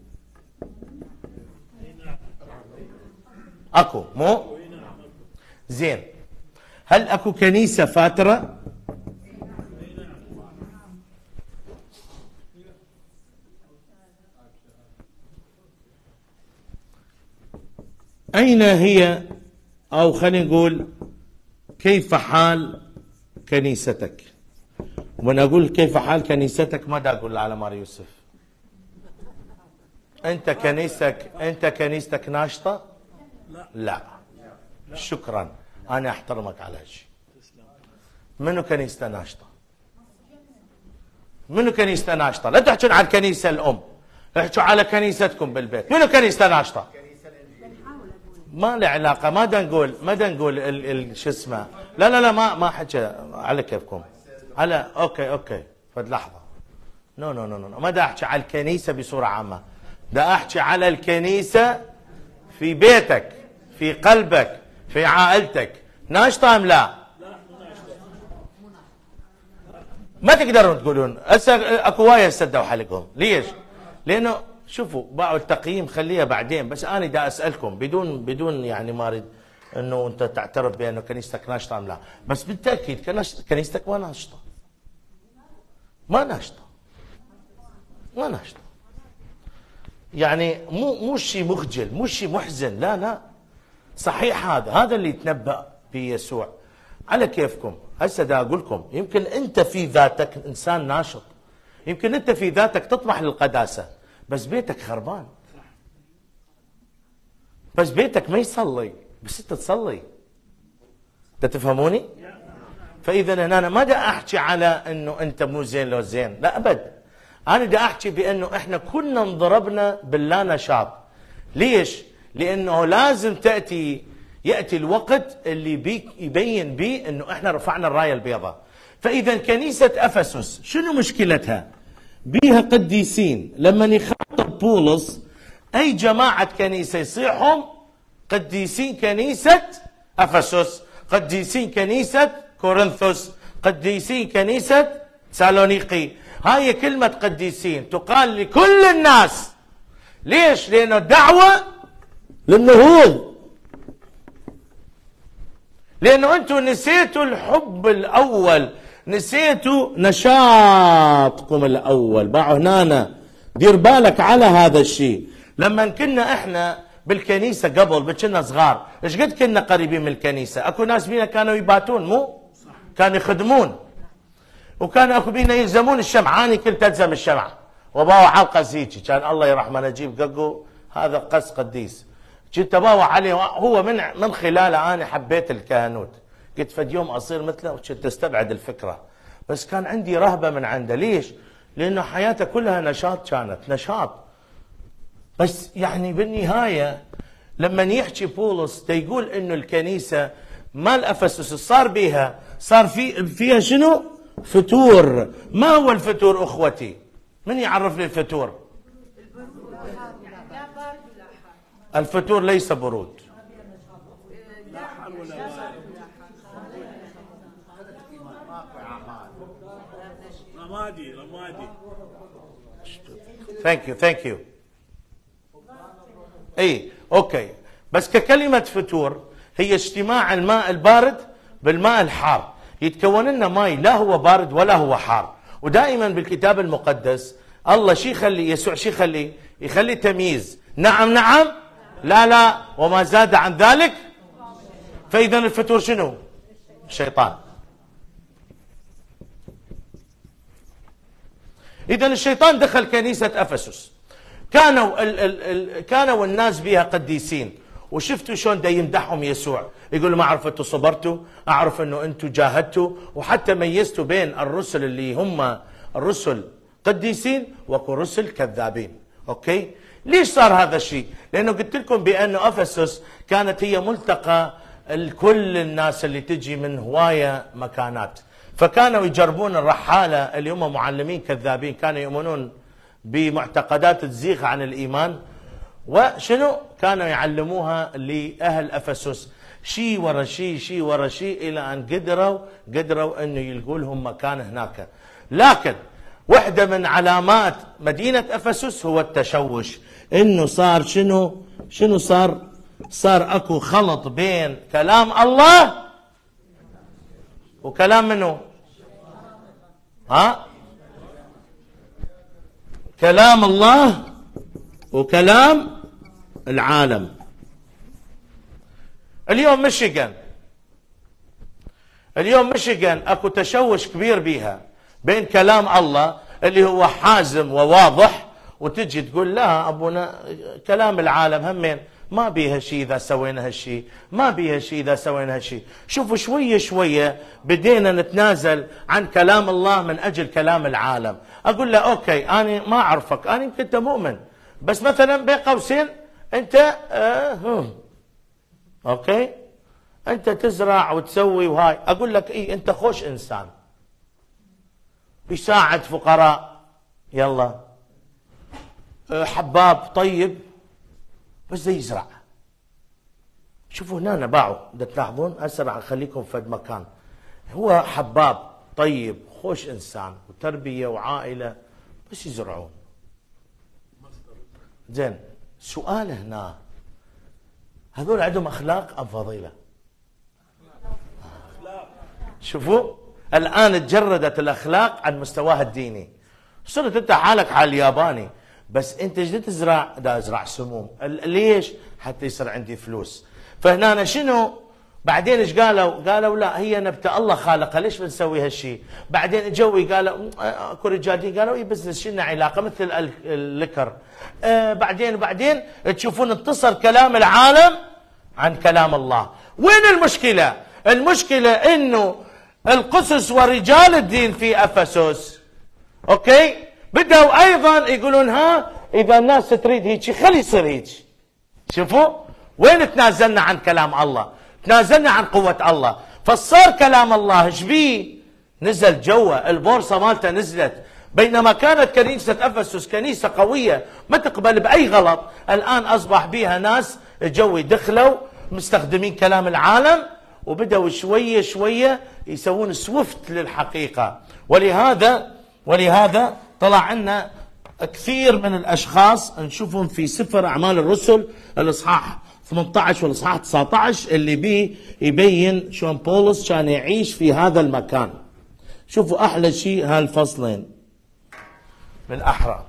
اكو، مو؟ زين هل اكو كنيسة فاترة؟ أين هي، أو خلينا نقول كيف حال كنيستك؟ ومن أقول كيف حال كنيستك ما دا أقول على مار يوسف. أنت كنيستك ناشطة؟ لا. شكرا، أنا أحترمك على هالشيء. منو كنيسته ناشطة؟ منو كنيسته ناشطة؟ لا تحكون على الكنيسة الأم، احكوا على كنيستكم بالبيت. منو كنيسته ناشطة؟ ما له علاقه. ما نقول شو اسمه. لا ما حكى على كيفكم. على اوكي فد لحظه. نو ما دا احكي على الكنيسه بصوره عامه، دا احكي على الكنيسه في بيتك، في قلبك، في عائلتك. ناشطه ام لا؟ ما تقدرون تقولون هسه اكو وايد سدوا حلقهم. ليش؟ لانه شوفوا باعوا التقييم خليها بعدين، بس انا دا اسالكم بدون يعني ما اريد انه انت تعترف بانه كنيستك ناشطه ام لا، بس بالتاكيد كنيستك ما ناشطه. ما ناشطه. ما ناشطه. يعني مو شيء مخجل، مو شيء محزن، لا لا. صحيح هذا اللي يتنبأ بيسوع. على كيفكم. هسه دا اقول لكم يمكن انت في ذاتك انسان ناشط. يمكن انت في ذاتك تطمح للقداسه، بس بيتك خربان. بس بيتك ما يصلي، بس انت تصلي. تفهموني؟ فاذا هنا انا ما دا احكي على انه انت مو زين لو زين، لا ابد. انا دا احكي بانه احنا كلنا انضربنا باللا نشاط. ليش؟ لانه لازم ياتي الوقت اللي بيك يبين بيه انه احنا رفعنا الرايه البيضاء. فاذا كنيسه افسس شنو مشكلتها؟ بيها قديسين. لما يخاطب بولس اي جماعه كنيسه يصيحهم قديسين كنيسه افسس، قديسين كنيسه كورنثوس، قديسين كنيسه سالونيقي. هاي كلمه قديسين تقال لكل الناس. ليش؟ لانه دعوه للنهوض. لانه انتم نسيتوا الحب الاول، نسيتوا نشاطكم الاول. باعوا هنا دير بالك على هذا الشيء. لما كنا احنا بالكنيسه قبل كنا صغار، ايش قد كنا قريبين من الكنيسه؟ اكو ناس بينا كانوا يباتون، مو كانوا يخدمون، وكان اكو بينا يلزمون الشمعة. اني كنت الزم الشمعة وباوع علقه زيجي، كان الله يرحمه نجيب ققو، هذا قس قديس، كنت باوع عليه. هو من خلاله انا حبيت الكهنوت. قلت فد يوم اصير مثله، وكنت استبعد الفكره، بس كان عندي رهبه من عنده. ليش؟ لانه حياته كلها نشاط، كانت نشاط. بس يعني بالنهايه لما يحكي بولس يقول انه الكنيسه مال افسس صار بيها، صار فيها شنو؟ فتور. ما هو الفتور اخوتي؟ من يعرف لي الفتور؟ الفتور ليس برود. رمادي. ثانك يو. اي اوكي. بس ككلمه فتور هي اجتماع الماء البارد بالماء الحار. يتكون لنا ماء لا هو بارد ولا هو حار. ودائما بالكتاب المقدس الله شي يخلي، يسوع شي يخلي تمييز. نعم لا لا، وما زاد عن ذلك. فاذا الفتور شنو؟ الشيطان. اذا الشيطان دخل كنيسه افسس. كانوا الناس بها قديسين، وشفتوا شلون دا يمدحهم يسوع، يقول ما اعرف انتم صبرتوا، اعرف انه انتم جاهدتوا، وحتى ميزتوا بين الرسل اللي هم الرسل قديسين واكو رسل كذابين. اوكي؟ ليش صار هذا الشيء؟ لانه قلت لكم بانه افسس كانت هي ملتقى كل الناس اللي تجي من هوايه مكانات، فكانوا يجربون الرحاله اللي هم معلمين كذابين، كانوا يؤمنون بمعتقدات تزيغ عن الايمان، وشنو كانوا يعلموها لاهل افسس شيء ورا شيء ورا شيء، الى ان قدروا انه يلقوا لهم مكان هناك. لكن واحده من علامات مدينه افسس هو التشوش. انه صار شنو صار اكو خلط بين كلام الله وكلام منه؟ كلام الله وكلام العالم. اليوم ميشيغان اكو تشوش كبير بيها بين كلام الله اللي هو حازم وواضح، وتجي تقول لا ابونا كلام العالم همين ما بيها شيء اذا سوينا هالشيء، ما بيها شيء اذا سوينا هالشيء. شوفوا شويه بدينا نتنازل عن كلام الله من اجل كلام العالم. اقول له اوكي انا ما اعرفك، انا يمكن انت مؤمن، بس مثلا بين قوسين انت اوكي انت تزرع وتسوي وهاي. اقول لك اي انت خوش انسان يساعد فقراء، يلا حباب طيب، بس زي يزرع. شوفوا هنا باعوا، تلاحظون هسه راح اخليكم في مكان هو حباب طيب خوش انسان وتربيه وعائله، بس يزرعون. زين سؤال هنا، هذول عندهم اخلاق ام فضيله؟ شوفوا الان تجردت الاخلاق عن مستواها الديني، صرت انت حالك حال الياباني، بس انت ايش تزرع؟ دا ازرع سموم. ليش؟ حتى يصير عندي فلوس. فهنا أنا شنو؟ بعدين ايش قالوا؟ قالوا لا هي نبته الله خالقها، ليش بنسوي هالشيء؟ بعدين اجوا قالوا اكو رجالين قالوا اي بزنس شلنا علاقه مثل اللكر. بعدين تشوفون انتصر كلام العالم عن كلام الله. وين المشكله؟ المشكله انه القسس ورجال الدين في افسس اوكي بدأوا ايضا يقولون ها اذا الناس تريد هيك خلي يصير هيك. شوفوا وين تنازلنا عن كلام الله؟ تنازلنا عن قوة الله، فصار كلام الله شبيه؟ نزل جوا، البورصة مالته نزلت. بينما كانت كنيسة أفسس كنيسة قوية ما تقبل بأي غلط، الآن أصبح بها ناس جوي دخلوا مستخدمين كلام العالم وبدأوا شوية شوية يسوون سوفت للحقيقة. ولهذا طلع لنا كثير من الأشخاص نشوفهم في سفر أعمال الرسل الإصحاح 18 والإصحاح 19 اللي بيه يبين شلون بولس كان يعيش في هذا المكان. شوفوا أحلى شيء هالفصلين بالأحرى.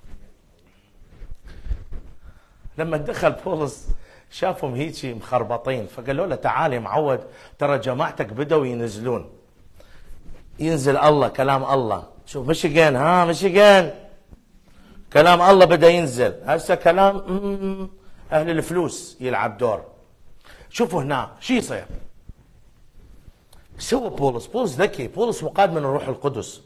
لما دخل بولس شافهم هيك مخربطين، فقالوا له تعال يا معود ترى جماعتك بدأوا ينزلون، ينزل الله كلام الله. شوف مشيغان كلام الله بدأ ينزل، هسه كلام أهل الفلوس يلعب دور. شوفوا هنا شو يصير. سوى بولس ذكي، بولس مقاد من الروح القدس،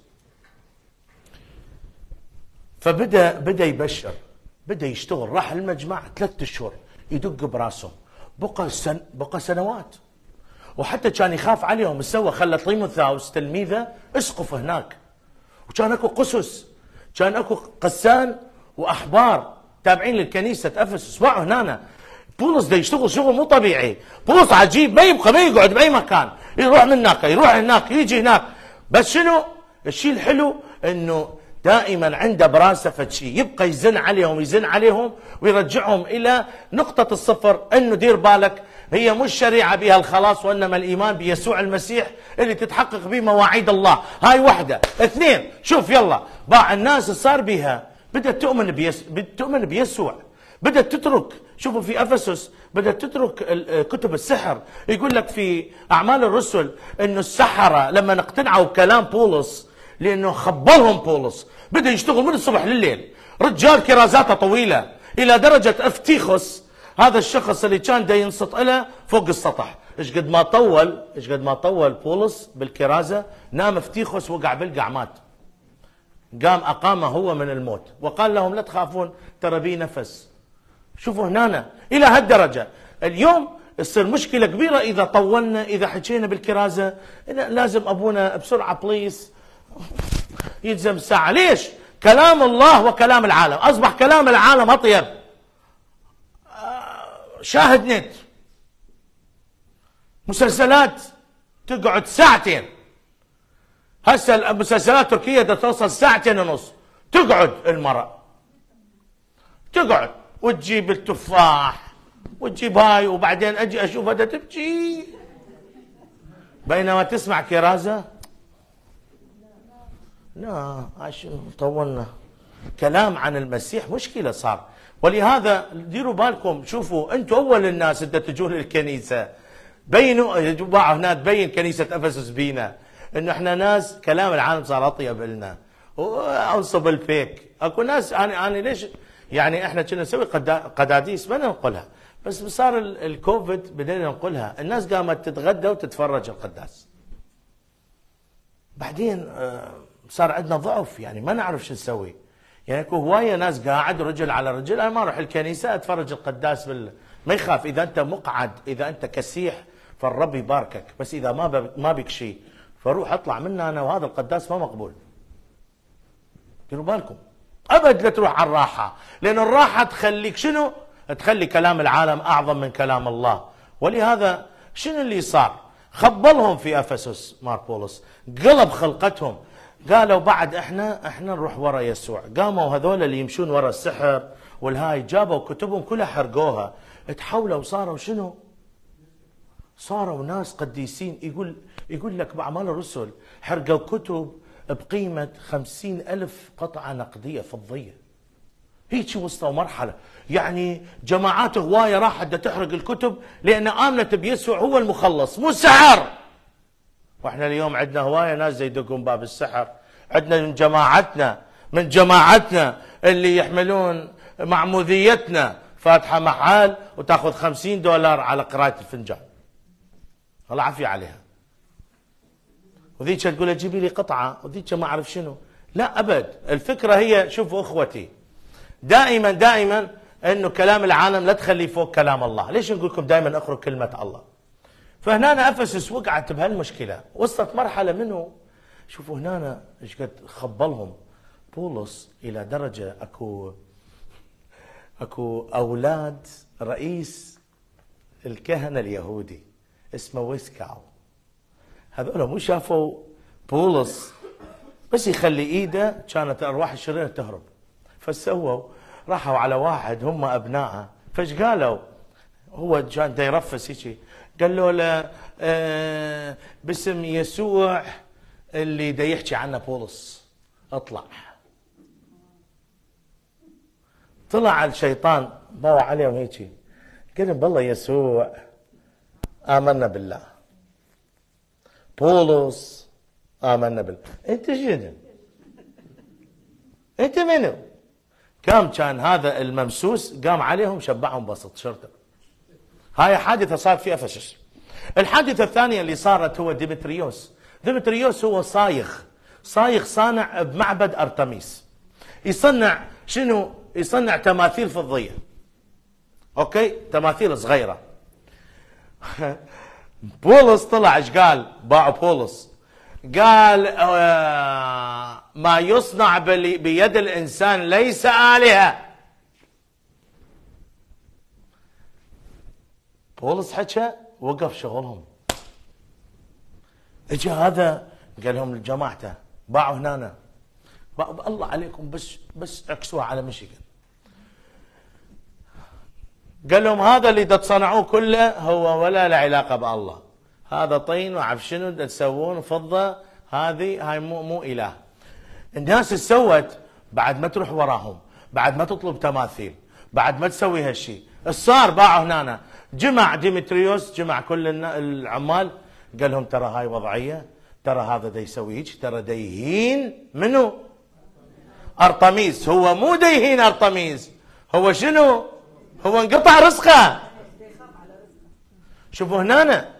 فبدأ يبشر، بدأ يشتغل. راح المجمع 3 أشهر يدق براسهم، بقى سنوات، وحتى كان يخاف عليهم. سوى خلى طيموثاوس تلميذه اسقف هناك، وكان اكو قسس، كان اكو قسان واحبار تابعين للكنيسه افسس. اسمعوا هنا بولس ده يشتغل شغل مو طبيعي. بولس عجيب، ما يبقى ما يقعد باي مكان، يروح من هناك يروح هناك يجي هناك. بس شنو الشيء الحلو؟ انه دائما عنده براسه فد شيء، يبقى يزن عليهم ويرجعهم الى نقطه الصفر، انه دير بالك هي مش شريعه بها الخلاص، وانما الايمان بيسوع المسيح اللي تتحقق به مواعيد الله. هاي وحده. 2 شوف يلا باع الناس صار بها، بدأت تؤمن بيسوع، بدأت تترك. شوفوا في أفسس بدأت تترك كتب السحر. يقول لك في أعمال الرسل إنه السحرة لما اقتنعوا بكلام بولس، لأنه خبرهم بولس، بدأ يشتغل من الصبح لليل. رجال كرازاته طويلة إلى درجة أفتيخوس، هذا الشخص اللي كان دا ينصت له فوق السطح. ايش قد ما طول بولس بالكرازة، نام أفتيخوس وقع بالقع مات. قام أقامه هو من الموت وقال لهم لا تخافون ترى بي نفس. شوفوا هنا إلى هالدرجة. اليوم تصير مشكلة كبيرة إذا طولنا، إذا حكينا بالكرازة لازم أبونا بسرعة بليز، يلزم ساعة. ليش؟ كلام الله وكلام العالم أصبح كلام العالم أطيب. شاهد نت، مسلسلات تقعد 2 ساعة. هسه المسلسلات التركية توصل 2.5 ساعة، تقعد المرأة تقعد وتجيب التفاح وتجيب هاي، وبعدين اجي اشوفها تبكي، بينما تسمع كرازة. لا عشان طولنا كلام عن المسيح مشكلة صار. ولهذا ديروا بالكم، شوفوا انتم اول الناس انت تجون للكنيسة، بينوا باعوا هنا تبين كنيسة افسس بينا انه احنا ناس كلام العالم صار اطيب لنا، وانصب الفيك. اكو ناس انا ليش يعني احنا كنا نسوي قداديس ما ننقلها، بس صار الكوفيد بدينا ننقلها. الناس قامت تتغدى وتتفرج القداس. بعدين صار عندنا ضعف، يعني ما نعرف شو نسوي. يعني اكو هوايه ناس قاعد رجل على رجل، انا ما اروح الكنيسه اتفرج القداس ما يخاف. اذا انت مقعد، اذا انت كسيح فالرب يباركك، بس اذا ما بك شيء فروح اطلع منا انا، وهذا القداس ما مقبول. ديروا بالكم ابد لا تروح على الراحه، لان الراحه تخليك تخلي كلام العالم اعظم من كلام الله. ولهذا شنو اللي صار؟ خبلهم في افسس مار بولس، قلب خلقتهم. قالوا بعد احنا نروح ورا يسوع. قاموا هذول اللي يمشون ورا السحر والهاي جابوا كتبهم كلها حرقوها، تحولوا وصاروا شنو؟ صاروا ناس قديسين. يقول لك بأعمال الرسل حرقوا كتب بقيمة 50,000 قطعة نقدية فضية. هيك وصلوا مرحلة، يعني جماعات هواية راحت تحرق الكتب لأن آمنت بيسوع هو المخلص مو السحر. واحنا اليوم عندنا هواية ناس يدقون باب السحر. عندنا من جماعتنا اللي يحملون معموديتنا فاتحة محل وتاخذ $50 على قراءة الفنجان. الله عافية عليها. وذيك تقول جيبي لي قطعة، وذيك ما أعرف شنو. لا أبد. الفكرة هي، شوفوا أخوتي، دائما أنه كلام العالم لا تخليه فوق كلام الله. ليش نقول لكم دائما اقروا كلمة الله؟ فهنا أفسس وقعت بهالمشكلة، وصلت مرحلة منه. شوفوا هنا ايش قد خبلهم بولس إلى درجة اكو أولاد رئيس الكهنة اليهودي اسمه ويسكاو. هذول مو شافوا بولس بس يخلي ايده كانت ارواح الشريره تهرب، فسووا راحوا على واحد هم ابنائه. فايش قالوا؟ هو كان دا يرفس هيك، قالوا له باسم يسوع اللي دا يحكي عنه بولس اطلع. طلع الشيطان باوع عليهم هيك، قال لهم بالله يسوع آمنا بالله، بولس آمنا بالله. انت شنو؟ انت منو؟ كان هذا الممسوس قام عليهم شبعهم بسط شرطه. هاي حادثة صارت في أفسس. الحادثة الثانية اللي صارت هو ديمتريوس هو صايغ صانع بمعبد أرتميس. يصنع شنو؟ يصنع تماثيل فضية. اوكي، تماثيل صغيرة. بولس طلع ايش قال؟ باعوا بولس، قال ما يصنع بيد الإنسان ليس آلهة. بولس حكى وقف شغلهم. اجى هذا قال لهم لجماعته باعوا هنا، الله عليكم بس عكسوها على ميشيغان. قال لهم هذا اللي تصنعوه كله هو ولا له علاقه بالله، هذا طين وعرف شنو تسوون فضه، هاي مو اله. الناس سوت بعد ما تروح وراهم، بعد ما تطلب تماثيل، بعد ما تسوي هالشيء، صار باعوا هنا. جمع ديمتريوس جمع كل العمال، قال لهم ترى هاي وضعيه، ترى هذا دا يسوي هيك، ترى دا يهين منو؟ ارطميس. هو مو دا يهين ارطميس، هو شنو؟ هو انقطع رزقه. شوفوا هنا،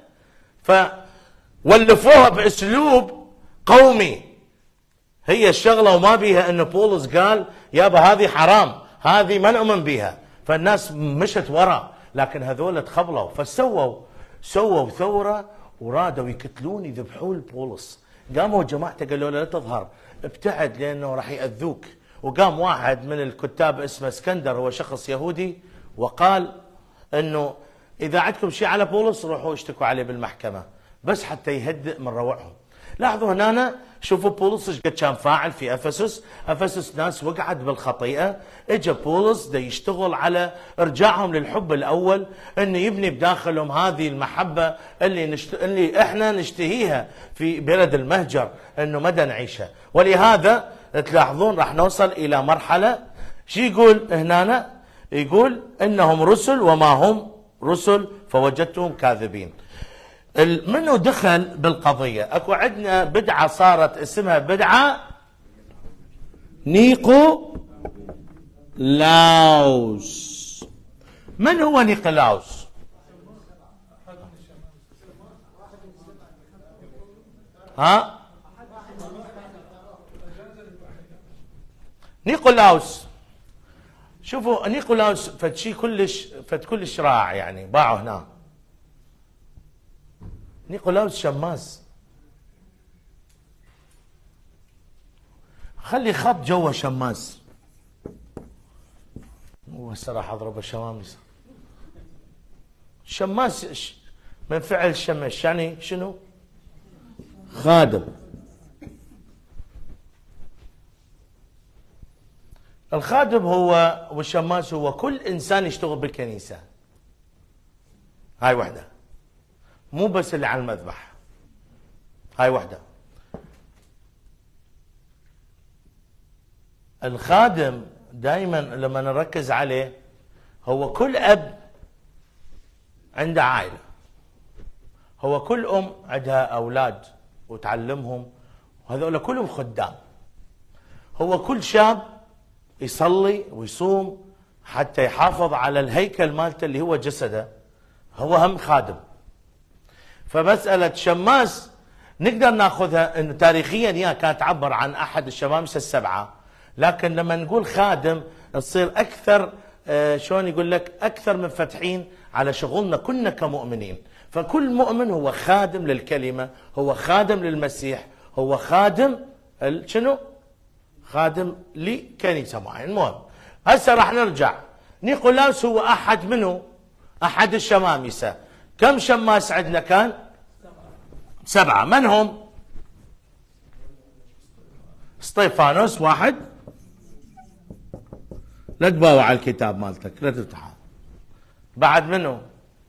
فولفوها باسلوب قومي. هي الشغله وما بيها انه بولس قال يابا هذه حرام، هذه ما نؤمن بها، فالناس مشت ورا. لكن هذول تخبلوا، فسووا ثوره ورادوا يقتلون يذبحون بولس. قاموا جماعته قالوا له لا تظهر، ابتعد لانه راح ياذوك. وقام واحد من الكتاب اسمه اسكندر، هو شخص يهودي، وقال انه اذا عندكم شيء على بولس روحوا اشتكوا عليه بالمحكمه، بس حتى يهدئ من روعهم. لاحظوا هنا، شوفوا بولس ايش قد كان فاعل في افسس ناس وقعت بالخطيئه. اجى بولس دا يشتغل على ارجاعهم للحب الاول، انه يبني بداخلهم هذه المحبه اللي احنا نشتهيها في بلد المهجر، انه مدى نعيشها. ولهذا تلاحظون راح نوصل الى مرحله، شو يقول هنا؟ يقول انهم رسل وما هم رسل فوجدتهم كاذبين. منو دخل بالقضية؟ اكو عندنا بدعة صارت اسمها بدعة نيقولاوس. من هو نيقولاوس؟ ها؟ نيقولاوس، شوفوا نيقولاوس فد كلش رائع، يعني باعوا هنا. نيقولاوس شماس، خلي خط جوا شماس. هو هسه راح اضرب الشمامس. شماس من فعل شمش، يعني شنو؟ خادم. الخادم هو والشماس هو كل إنسان يشتغل بالكنيسة. هاي وحدة، مو بس اللي على المذبح. هاي وحدة. الخادم دائما لما نركز عليه هو كل أب عنده عائلة، هو كل أم عندها أولاد وتعلمهم، وهذول كلهم خدام. هو كل شاب يصلي ويصوم حتى يحافظ على الهيكل مالته اللي هو جسده، هو هم خادم. فمسألة شماس نقدر ناخذها انه تاريخيا هي كانت تعبر عن احد الشمامسة السبعة، لكن لما نقول خادم تصير اكثر شلون يقول لك اكثر منفتحين على شغلنا كلنا كمؤمنين. فكل مؤمن هو خادم للكلمة، هو خادم للمسيح، هو خادم شنو؟ خادم لكنيسة معين. المهم هسه راح نرجع. نيقولاوس هو احد منه؟ احد الشمامسة. كم شماس عندنا كان؟ 7. من هم؟ اسطيفانوس واحد، لا تباوع على الكتاب مالتك لا تفتحه. بعد منه؟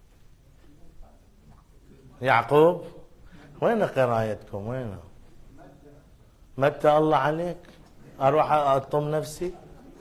يعقوب. وين قرايتكم؟ وين متى؟ الله عليك، اروح اطم نفسي.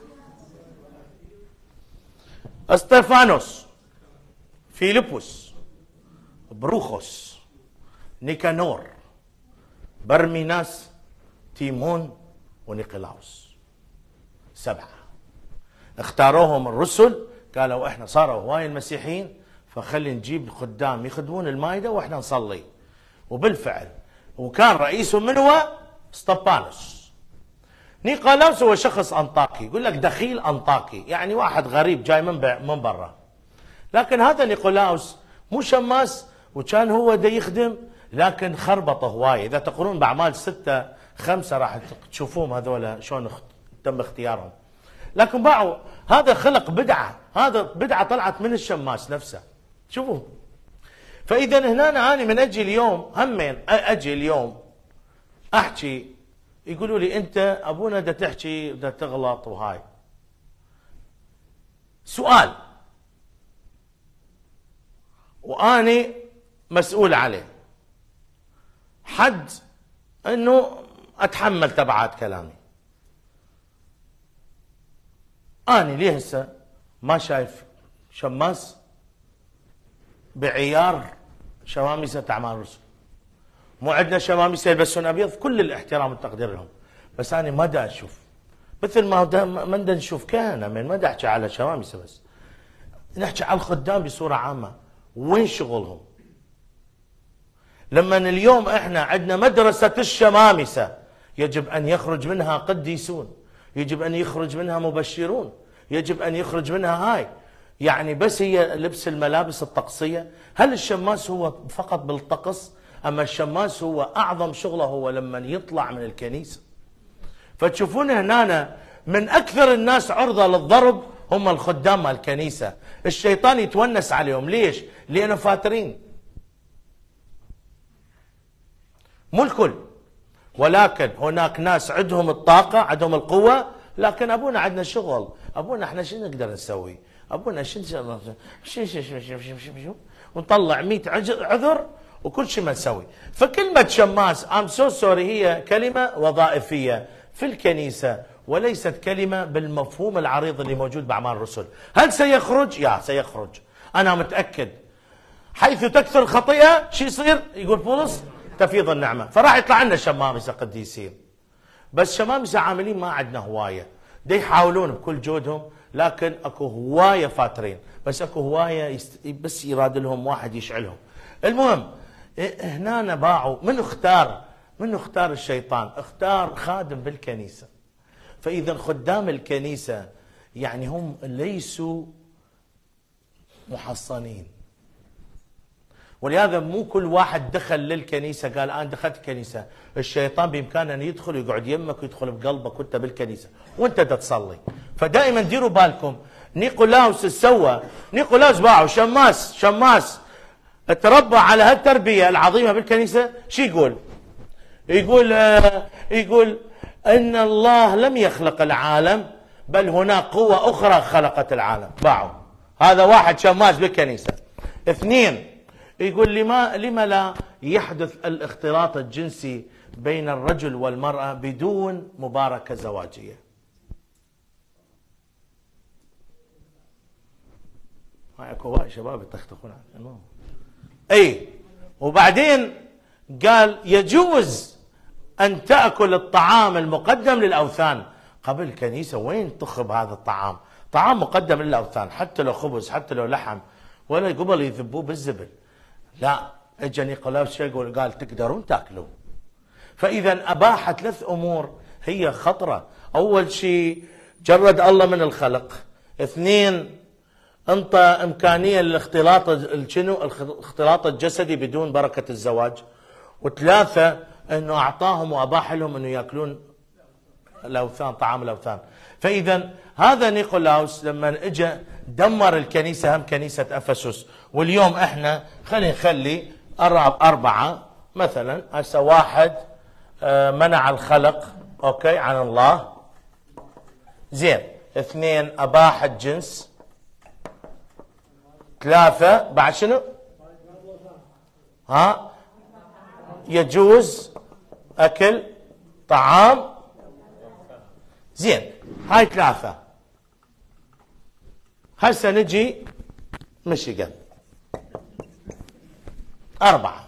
اسطيفانوس، فيلبس، بروخوس، نيكانور، برميناس، تيمون، ونيقلاوس. 7 اختاروهم الرسل، قالوا احنا صاروا هواي المسيحيين فخلي نجيب خدام يخدمون المائدة واحنا نصلي. وبالفعل وكان رئيسهم من هو؟ اسطبانوس. نيقلاوس هو شخص انطاكي، يقول لك دخيل انطاكي، يعني واحد غريب جاي من برا. لكن هذا نيقلاوس مو شماس وكان هو دا يخدم، لكن خربطه هواي. اذا تقرون باعمال 6:5 راح تشوفوهم هذول شلون تم اختيارهم. لكن باعوا هذا خلق بدعه، هذا بدعه طلعت من الشماس نفسه. شوفوا. فاذا هنا انا من اجي اليوم همين اجي اليوم احكي، يقولوا لي انت ابونا دا تحكي دا تغلط وهاي. سؤال واني مسؤول عليه، حد انه اتحمل تبعات كلامي. اني ليه هسه ما شايف شماس بعيار شمامسة اعمال الرسل؟ مو عندنا شمامسة يلبسون ابيض، كل الاحترام والتقدير لهم، بس انا ما دا اشوف مثل ما دا نشوف كهنة. من ما دا احكي على شمامسة بس، نحكي على الخدام بصورة عامة. وين شغلهم؟ لما اليوم احنا عندنا مدرسة الشمامسة يجب ان يخرج منها قديسون، يجب ان يخرج منها مبشرون، يجب ان يخرج منها هاي. يعني بس هي لبس الملابس الطقسية؟ هل الشماس هو فقط بالطقس؟ اما الشماس هو اعظم شغله هو لما يطلع من الكنيسة. فتشوفون هنا من اكثر الناس عرضة للضرب هم الخدام مال الكنيسة. الشيطان يتونس عليهم. ليش؟ لانه فاترين. مو الكل، ولكن هناك ناس عندهم الطاقة، عندهم القوة. لكن ابونا عندنا شغل، ابونا احنا شو نقدر نسوي؟ ابونا شو ونطلع 100 عذر وكل شيء ما نسوي. فكلمة شماس ام سو سوري هي كلمة وظائفية في الكنيسة، وليست كلمة بالمفهوم العريض اللي موجود بأعمال الرسل. هل سيخرج؟ يا سيخرج، أنا متأكد. حيث تكثر الخطيئة شو يصير؟ يقول بولس تفيض النعمة. فراح يطلع لنا شمامسة قديسين. بس شمامسة عاملين ما عندنا هواية، دا يحاولون بكل جهدهم، لكن اكو هواية فاترين، بس اكو هواية بس يراد لهم واحد يشعلهم. المهم هنا باعوا. من اختار الشيطان؟ اختار خادم بالكنيسة. فإذا خدام الكنيسة يعني هم ليسوا محصنين، ولهذا مو كل واحد دخل للكنيسة قال أنا دخلت الكنيسة. الشيطان بإمكانه أن يدخل ويقعد يمك ويدخل بقلبك وأنت بالكنيسة وأنت تصلي. فدائما ديروا بالكم. نيقولاوس سوى، نيقولاوس باعوا شماس تربى على هالتربية العظيمة بالكنيسة، شو يقول؟ يقول ان الله لم يخلق العالم، بل هناك قوة اخرى خلقت العالم. باعوا. هذا واحد شماس بالكنيسة. اثنين، يقول لما لا يحدث الاختلاط الجنسي بين الرجل والمرأة بدون مباركة زواجية؟ معكم وايد شباب يتختخون عنه. اي. وبعدين قال يجوز ان تأكل الطعام المقدم للأوثان. قبل الكنيسة وين تخب هذا الطعام؟ طعام مقدم للأوثان، حتى لو خبز، حتى لو لحم، ولا قبل يذبوه بالزبل. لا، اجى نيقولاوس يقول قال تقدرون تاكلون. فاذا اباح 3 امور هي خطره. اول شيء جرد الله من الخلق. 2 انطى امكانيه للاختلاط الاختلاط الجسدي بدون بركه الزواج. و3 انه اعطاهم واباح لهم انه ياكلون الاوثان، طعام الاوثان. فاذا هذا نيقولاوس لما اجى دمر الكنيسه، هم كنيسه افسس. واليوم احنا خلينا نخلي 4 مثلا. هسه 1 منع الخلق اوكي عن الله، زين. 2 اباح الجنس. 3 بعد شنو؟ يجوز اكل طعام. زين، هاي 3. هسه نجي ميشيغان 4.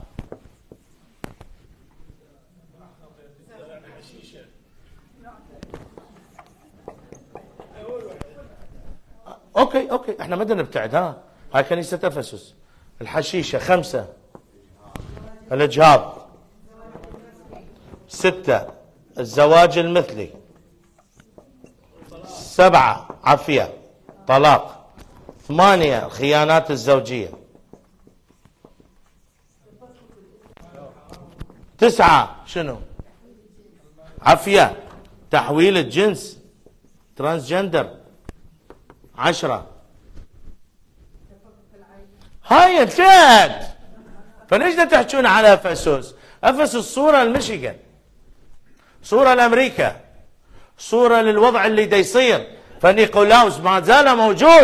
اوكي احنا ما بدنا نبتعد. هاي كنيسة افسس. الحشيشة 5. الاجهاض 6. الزواج المثلي 7. عافية طلاق 8. الخيانات الزوجية 9. شنو؟ عافية تحويل الجنس ترانسجندر 10. هاي انتهت. فليش تحكون على افسس؟ افسس صورة لميشيغان، صورة لامريكا، صورة للوضع اللي دا يصير. فنيقولاوس ما زال موجود.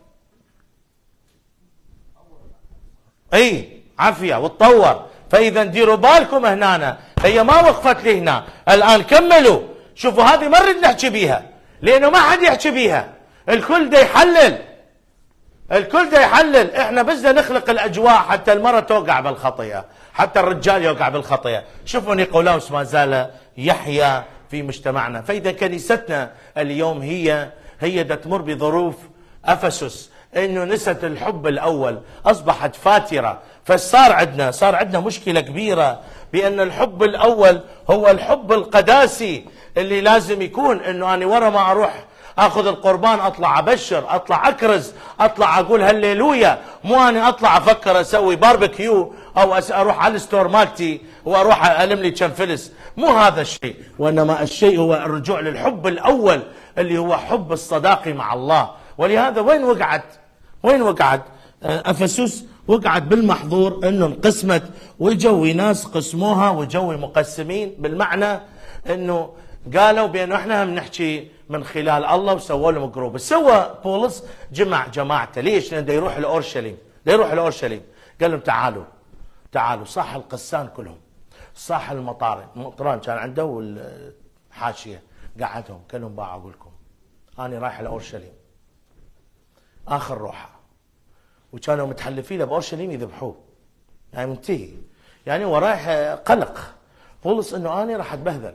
اي عافية وتطور. فاذا ديروا بالكم هنا، هي ما وقفت لي هنا. الان كملوا. شوفوا هذه ما نريد نحكي بيها لانه ما حد يحكي بيها. الكل دا يحلل، الكل دا يحلل. احنا بس نخلق الاجواء حتى المرأة توقع بالخطيئة، حتى الرجال يوقع بالخطيئة. شوفوا نيقولاوس ما زال يحيا في مجتمعنا. فاذا كنيستنا اليوم هي دا تمر بظروف افسس، انه نست الحب الاول، اصبحت فاترة. فصار عندنا مشكلة كبيرة بان الحب الاول هو الحب القداسي اللي لازم يكون. انه انا ورا ما اروح اخذ القربان اطلع ابشر، اطلع اكرز، اطلع اقول هللويا، مو انا اطلع افكر اسوي باربيكيو او اروح على الستور مالتي واروح الم لي كم فلس. مو هذا الشيء، وانما الشيء هو الرجوع للحب الاول اللي هو حب الصداقه مع الله. ولهذا وين وقعت افسس؟ وقعت بالمحظور انه انقسمت، وجوي ناس قسموها وجوي مقسمين، بالمعنى انه قالوا بانه احنا هم نحكي من خلال الله، وسووا لهم جروب. سوى بولس جمع جماعته. ليش؟ لانه يروح لاورشليم. قال لهم تعالوا صاح القسان كلهم، صاح المطران كان عنده والحاشيه، قعدهم قال لهم اقول لكم انا رايح لاورشليم اخر روحه. وكانوا متحلفين باورشليم يذبحوه، يعني منتهي، يعني هو رايح قلق بولس انه انا راح اتبهذل.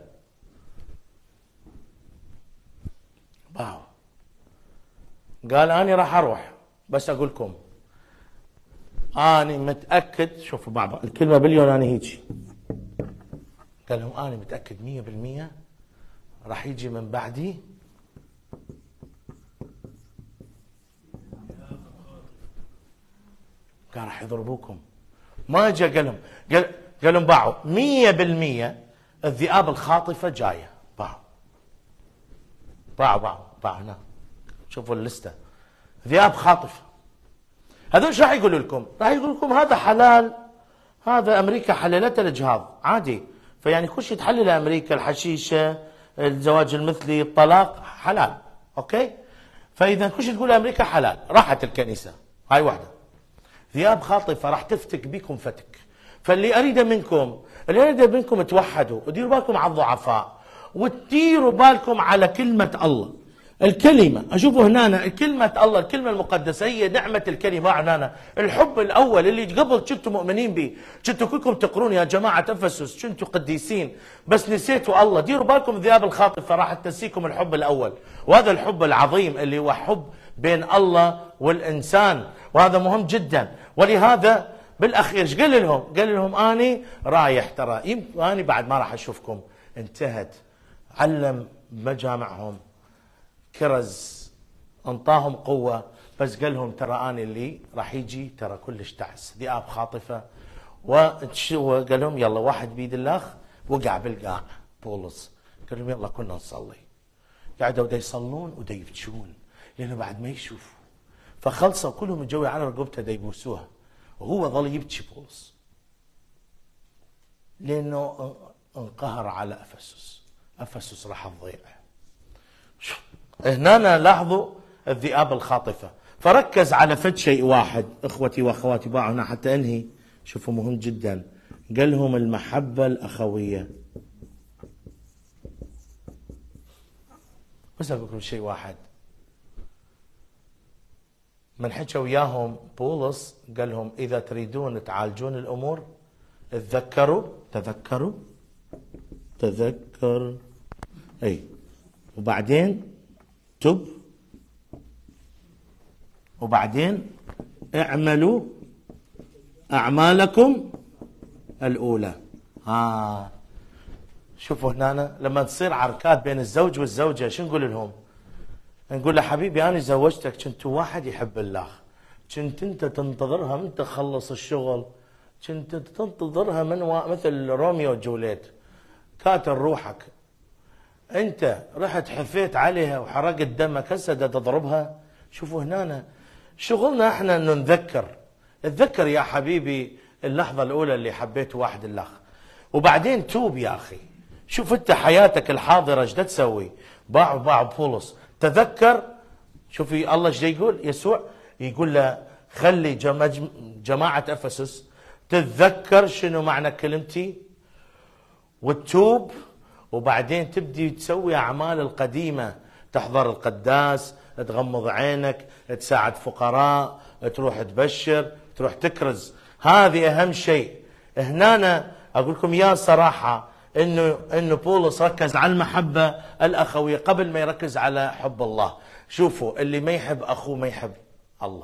قال أنا راح أروح، بس أقول لكم أنا متأكد. شوفوا بعض الكلمة باليوناني هيجي. قال لهم أنا متأكد 100% راح يجي من بعدي قال راح يضربوكم. ما جاء قال لهم باعوا 100% الذئاب الخاطفة جاية. باعوا هنا. شوفوا اللستة، ذئاب خاطفة. هذول ايش راح يقولوا لكم؟ راح يقولوا لكم هذا حلال، هذا امريكا حللت الاجهاض عادي، فيعني كل شيء تحلل امريكا، الحشيشه، الزواج المثلي، الطلاق حلال، اوكي؟ فاذا كل شيء تقول امريكا حلال، راحت الكنيسه، هاي واحده. ذئاب خاطفه راح تفتك بكم فتك. فاللي اريده منكم توحدوا وديروا بالكم على الضعفاء، وتديروا بالكم على كلمه الله. الكلمة أشوفوا هنا كلمة الله، الكلمة المقدسة هي نعمة الكلمة هنا. الحب الأول اللي قبل كنتوا مؤمنين به، كنتوا كلكم تقرون يا جماعة أفسس، كنتوا قديسين بس نسيتوا الله. ديروا بالكم ذئاب الخاطفة راح تنسيكم الحب الأول، وهذا الحب العظيم اللي هو حب بين الله والإنسان، وهذا مهم جدا. ولهذا بالأخير ايش قال لهم؟ قال لهم أني رايح، ترى أني بعد ما راح أشوفكم. انتهت. علم مجامعهم، كرز، انطاهم قوة، بس قال لهم ترى أنا اللي راح يجي ترى كلش تعس، ذئاب خاطفة. وقال لهم يلا واحد بيد الله، وقع بالقاع بولس، قال لهم يلا كنا نصلي. قعدوا دا يصلون ودا يبكون لأنه بعد ما يشوفوا، فخلصوا كلهم الجوي على رقبته دا يبوسوها، وهو ظل يبكي بولس لأنه انقهر على أفسس راح تضيع. هنا لاحظوا الذئاب الخاطفة، فركز على فد شيء واحد. اخوتي واخواتي باعوا هنا حتى انهي، شوفوا مهم جدا، قال لهم المحبة الأخوية. بس اقول لكم شيء واحد، من حكى وياهم بولس قال لهم إذا تريدون تعالجون الأمور تذكر أي، وبعدين تب، وبعدين اعملوا أعمالكم الأولى. شوفوا هنا لما تصير عركات بين الزوج والزوجة شو نقول لهم؟ نقول له حبيبي أنا زوجتك كنت واحد يحب الله، كنت أنت تنتظرها من تخلص الشغل، كنت تنتظرها من مثل روميو وجوليت، كاتل روحك، أنت رحت حفيت عليها وحرقت دمك، هسه تضربها. شوفوا هنا شغلنا احنا انه اتذكر يا حبيبي اللحظة الأولى اللي حبيت واحد الله، وبعدين توب يا أخي. شوف أنت حياتك الحاضرة ايش تسوي؟ باع بولس تذكر. شوفي الله ايش يقول يسوع، يقول له خلي جماعة أفسس تتذكر شنو معنى كلمتي وتتوب، وبعدين تبدي تسوي أعمال القديمة، تحضر القداس، تغمض عينك، تساعد فقراء، تروح تبشر، تروح تكرز. هذه أهم شيء. هنا أقول لكم يا صراحة إنه بولس ركز على المحبة الأخوية قبل ما يركز على حب الله. شوفوا اللي ما يحب أخوه ما يحب الله.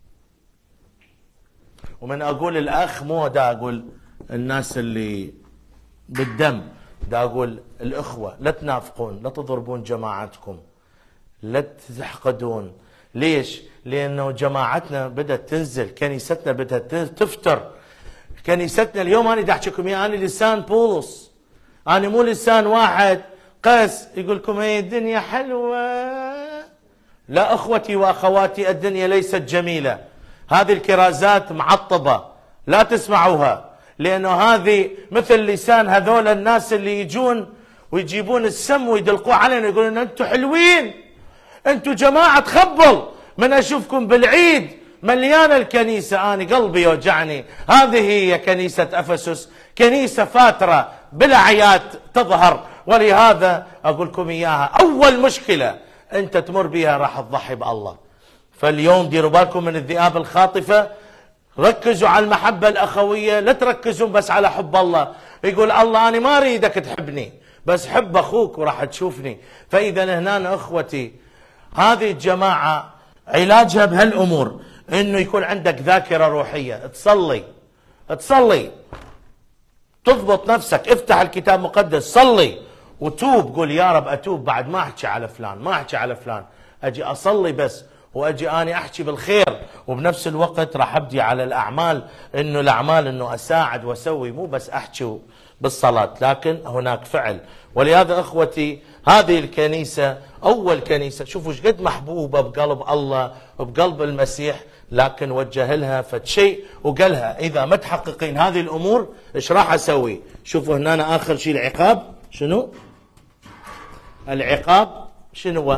ومن أقول الأخ مو دا أقول الناس اللي بالدم، دا أقول الأخوة. لا تنافقون، لا تضربون جماعتكم، لا تحقدون. ليش؟ لأنه جماعتنا بدأت تنزل، كنيستنا بدأت تفتر. كنيستنا اليوم أنا دا أحكيكم أنا لسان بولس، أنا مو لسان واحد قس يقول لكم هي الدنيا حلوة. لا أخوتي وأخواتي، الدنيا ليست جميلة. هذه الكرازات معطبة، لا تسمعوها، لأنه هذه مثل لسان هذول الناس اللي يجون ويجيبون السم ويدلقوه علينا، يقولون أنتم حلوين، أنتم جماعة تخبل. من أشوفكم بالعيد مليانة الكنيسة، أنا قلبي يوجعني. هذه هي كنيسة أفسس، كنيسة فاترة بالأعياد تظهر. ولهذا أقول لكم إياها، أول مشكلة أنت تمر بها راح تضحي بالله. فاليوم ديروا بالكم من الذئاب الخاطفة، ركزوا على المحبة الأخوية، لا تركزون بس على حب الله. يقول الله أنا ما أريدك تحبني، بس حب أخوك وراح تشوفني. فإذا هنا أخوتي هذه الجماعة علاجها بهالأمور، إنه يكون عندك ذاكرة روحية، تصلي، تضبط نفسك، افتح الكتاب المقدس، صلي وتوب. قول يا رب أتوب، بعد ما أحكي على فلان، ما أحكي على فلان، أجي أصلي بس، وأجي أنا أحكي بالخير، وبنفس الوقت راح أبدي على الأعمال، إنه الأعمال إنه أساعد وأسوي، مو بس أحكي بالصلاة، لكن هناك فعل. ولهذا أخوتي هذه الكنيسة أول كنيسة. شوفوا ايش قد محبوبة بقلب الله وبقلب المسيح، لكن وجه لها فد شيء وقالها إذا ما تحققين هذه الأمور إيش راح أسوي. شوفوا هنا آخر شيء العقاب. شنو العقاب؟ شنو هو؟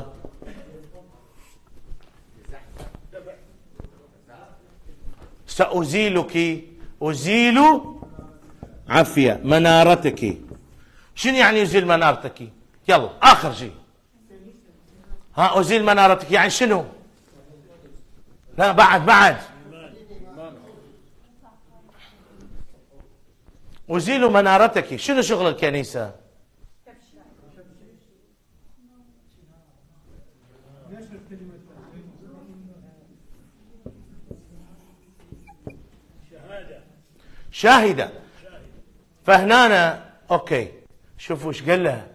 سأزيلك، أزيل عافية منارتك. شنو يعني أزيل منارتك؟ يلا آخر شيء. أزيل منارتك يعني شنو؟ لا بعد أزيل منارتك. شنو شغل الكنيسة؟ شاهدة. فهنا اوكي، شوفوا ايش قال له.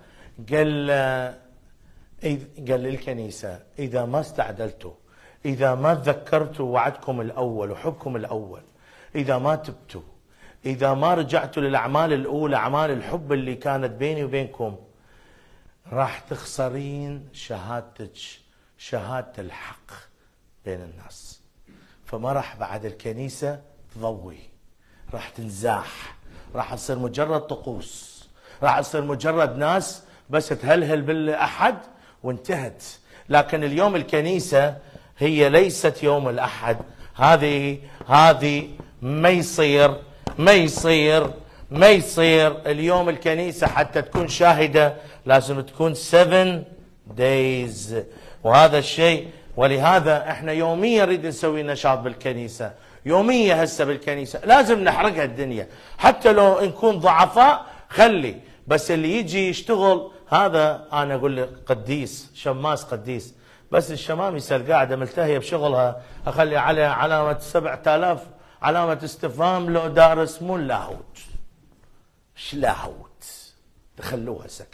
قال للكنيسة إذا ما استعدلتوا، إذا ما تذكرتوا وعدكم الأول وحبكم الأول، إذا ما تبتوا، إذا ما رجعتوا للأعمال الأولى، أعمال الحب اللي كانت بيني وبينكم، راح تخسرين شهادتك، شهادة الحق بين الناس. فما راح بعد الكنيسة تضوي، راح تنزاح، راح تصير مجرد طقوس، راح تصير مجرد ناس بس تهلهل بالأحد وانتهت. لكن اليوم الكنيسة هي ليست يوم الأحد. هذه ما يصير اليوم الكنيسة حتى تكون شاهدة لازم تكون 7 days. وهذا الشيء، ولهذا احنا يوميا نريد نسوي نشاط بالكنيسة، يوميا هسه بالكنيسة لازم نحرقها الدنيا، حتى لو نكون ضعفاء خلي، بس اللي يجي يشتغل هذا انا اقول له قديس، شماس قديس، بس الشمامسة قاعدة ملتهية بشغلها اخلي عليها علامة 7000 علامة استفهام لو دارس مو لاهوت. ايش لاهوت؟ تخلوها سكتة.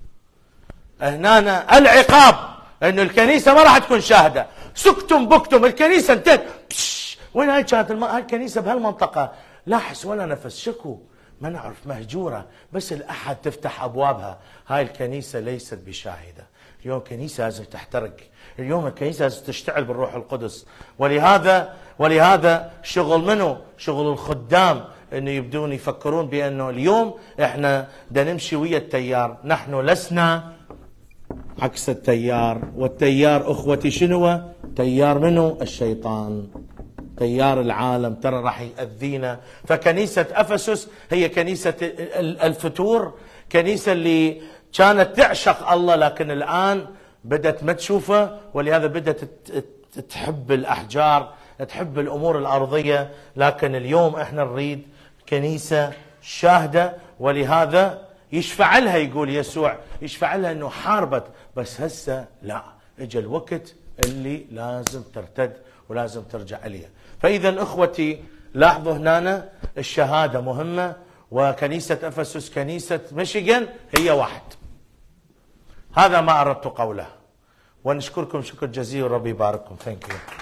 هنا العقاب انه الكنيسة ما راح تكون شاهدة. سكتم بكتم الكنيسة انتهت. وين هاي كانت هاي الكنيسة بهالمنطقة؟ لا حس ولا نفس، شكو ما نعرف، مهجورة، بس الأحد تفتح أبوابها. هاي الكنيسة ليست بشاهدة. اليوم كنيسة لازم تحترق، اليوم الكنيسة لازم تشتعل بالروح القدس. ولهذا شغل منه؟ شغل الخدام انه يبدون يفكرون بانه اليوم احنا بدنا نمشي ويا التيار، نحن لسنا عكس التيار. والتيار اخوتي شنو هو؟ تيار منه؟ الشيطان، تيار العالم، ترى راح يأذينا. فكنيسة أفسس هي كنيسة الفتور، كنيسة اللي كانت تعشق الله لكن الآن بدأت ما تشوفه، ولهذا بدأت تحب الأحجار، تحب الأمور الأرضية. لكن اليوم احنا نريد كنيسة شاهدة، ولهذا يشفع لها، يقول يسوع يشفع لها انه حاربت، بس هسه لا، اجى الوقت اللي لازم ترتد ولازم ترجع عليها. فإذا اخوتي لاحظوا هنا الشهادة مهمة، وكنيسة أفسس كنيسة ميشيغان هي واحد. هذا ما أردت قوله، ونشكركم شكر جزيل وربي يبارككم. ثانك يو.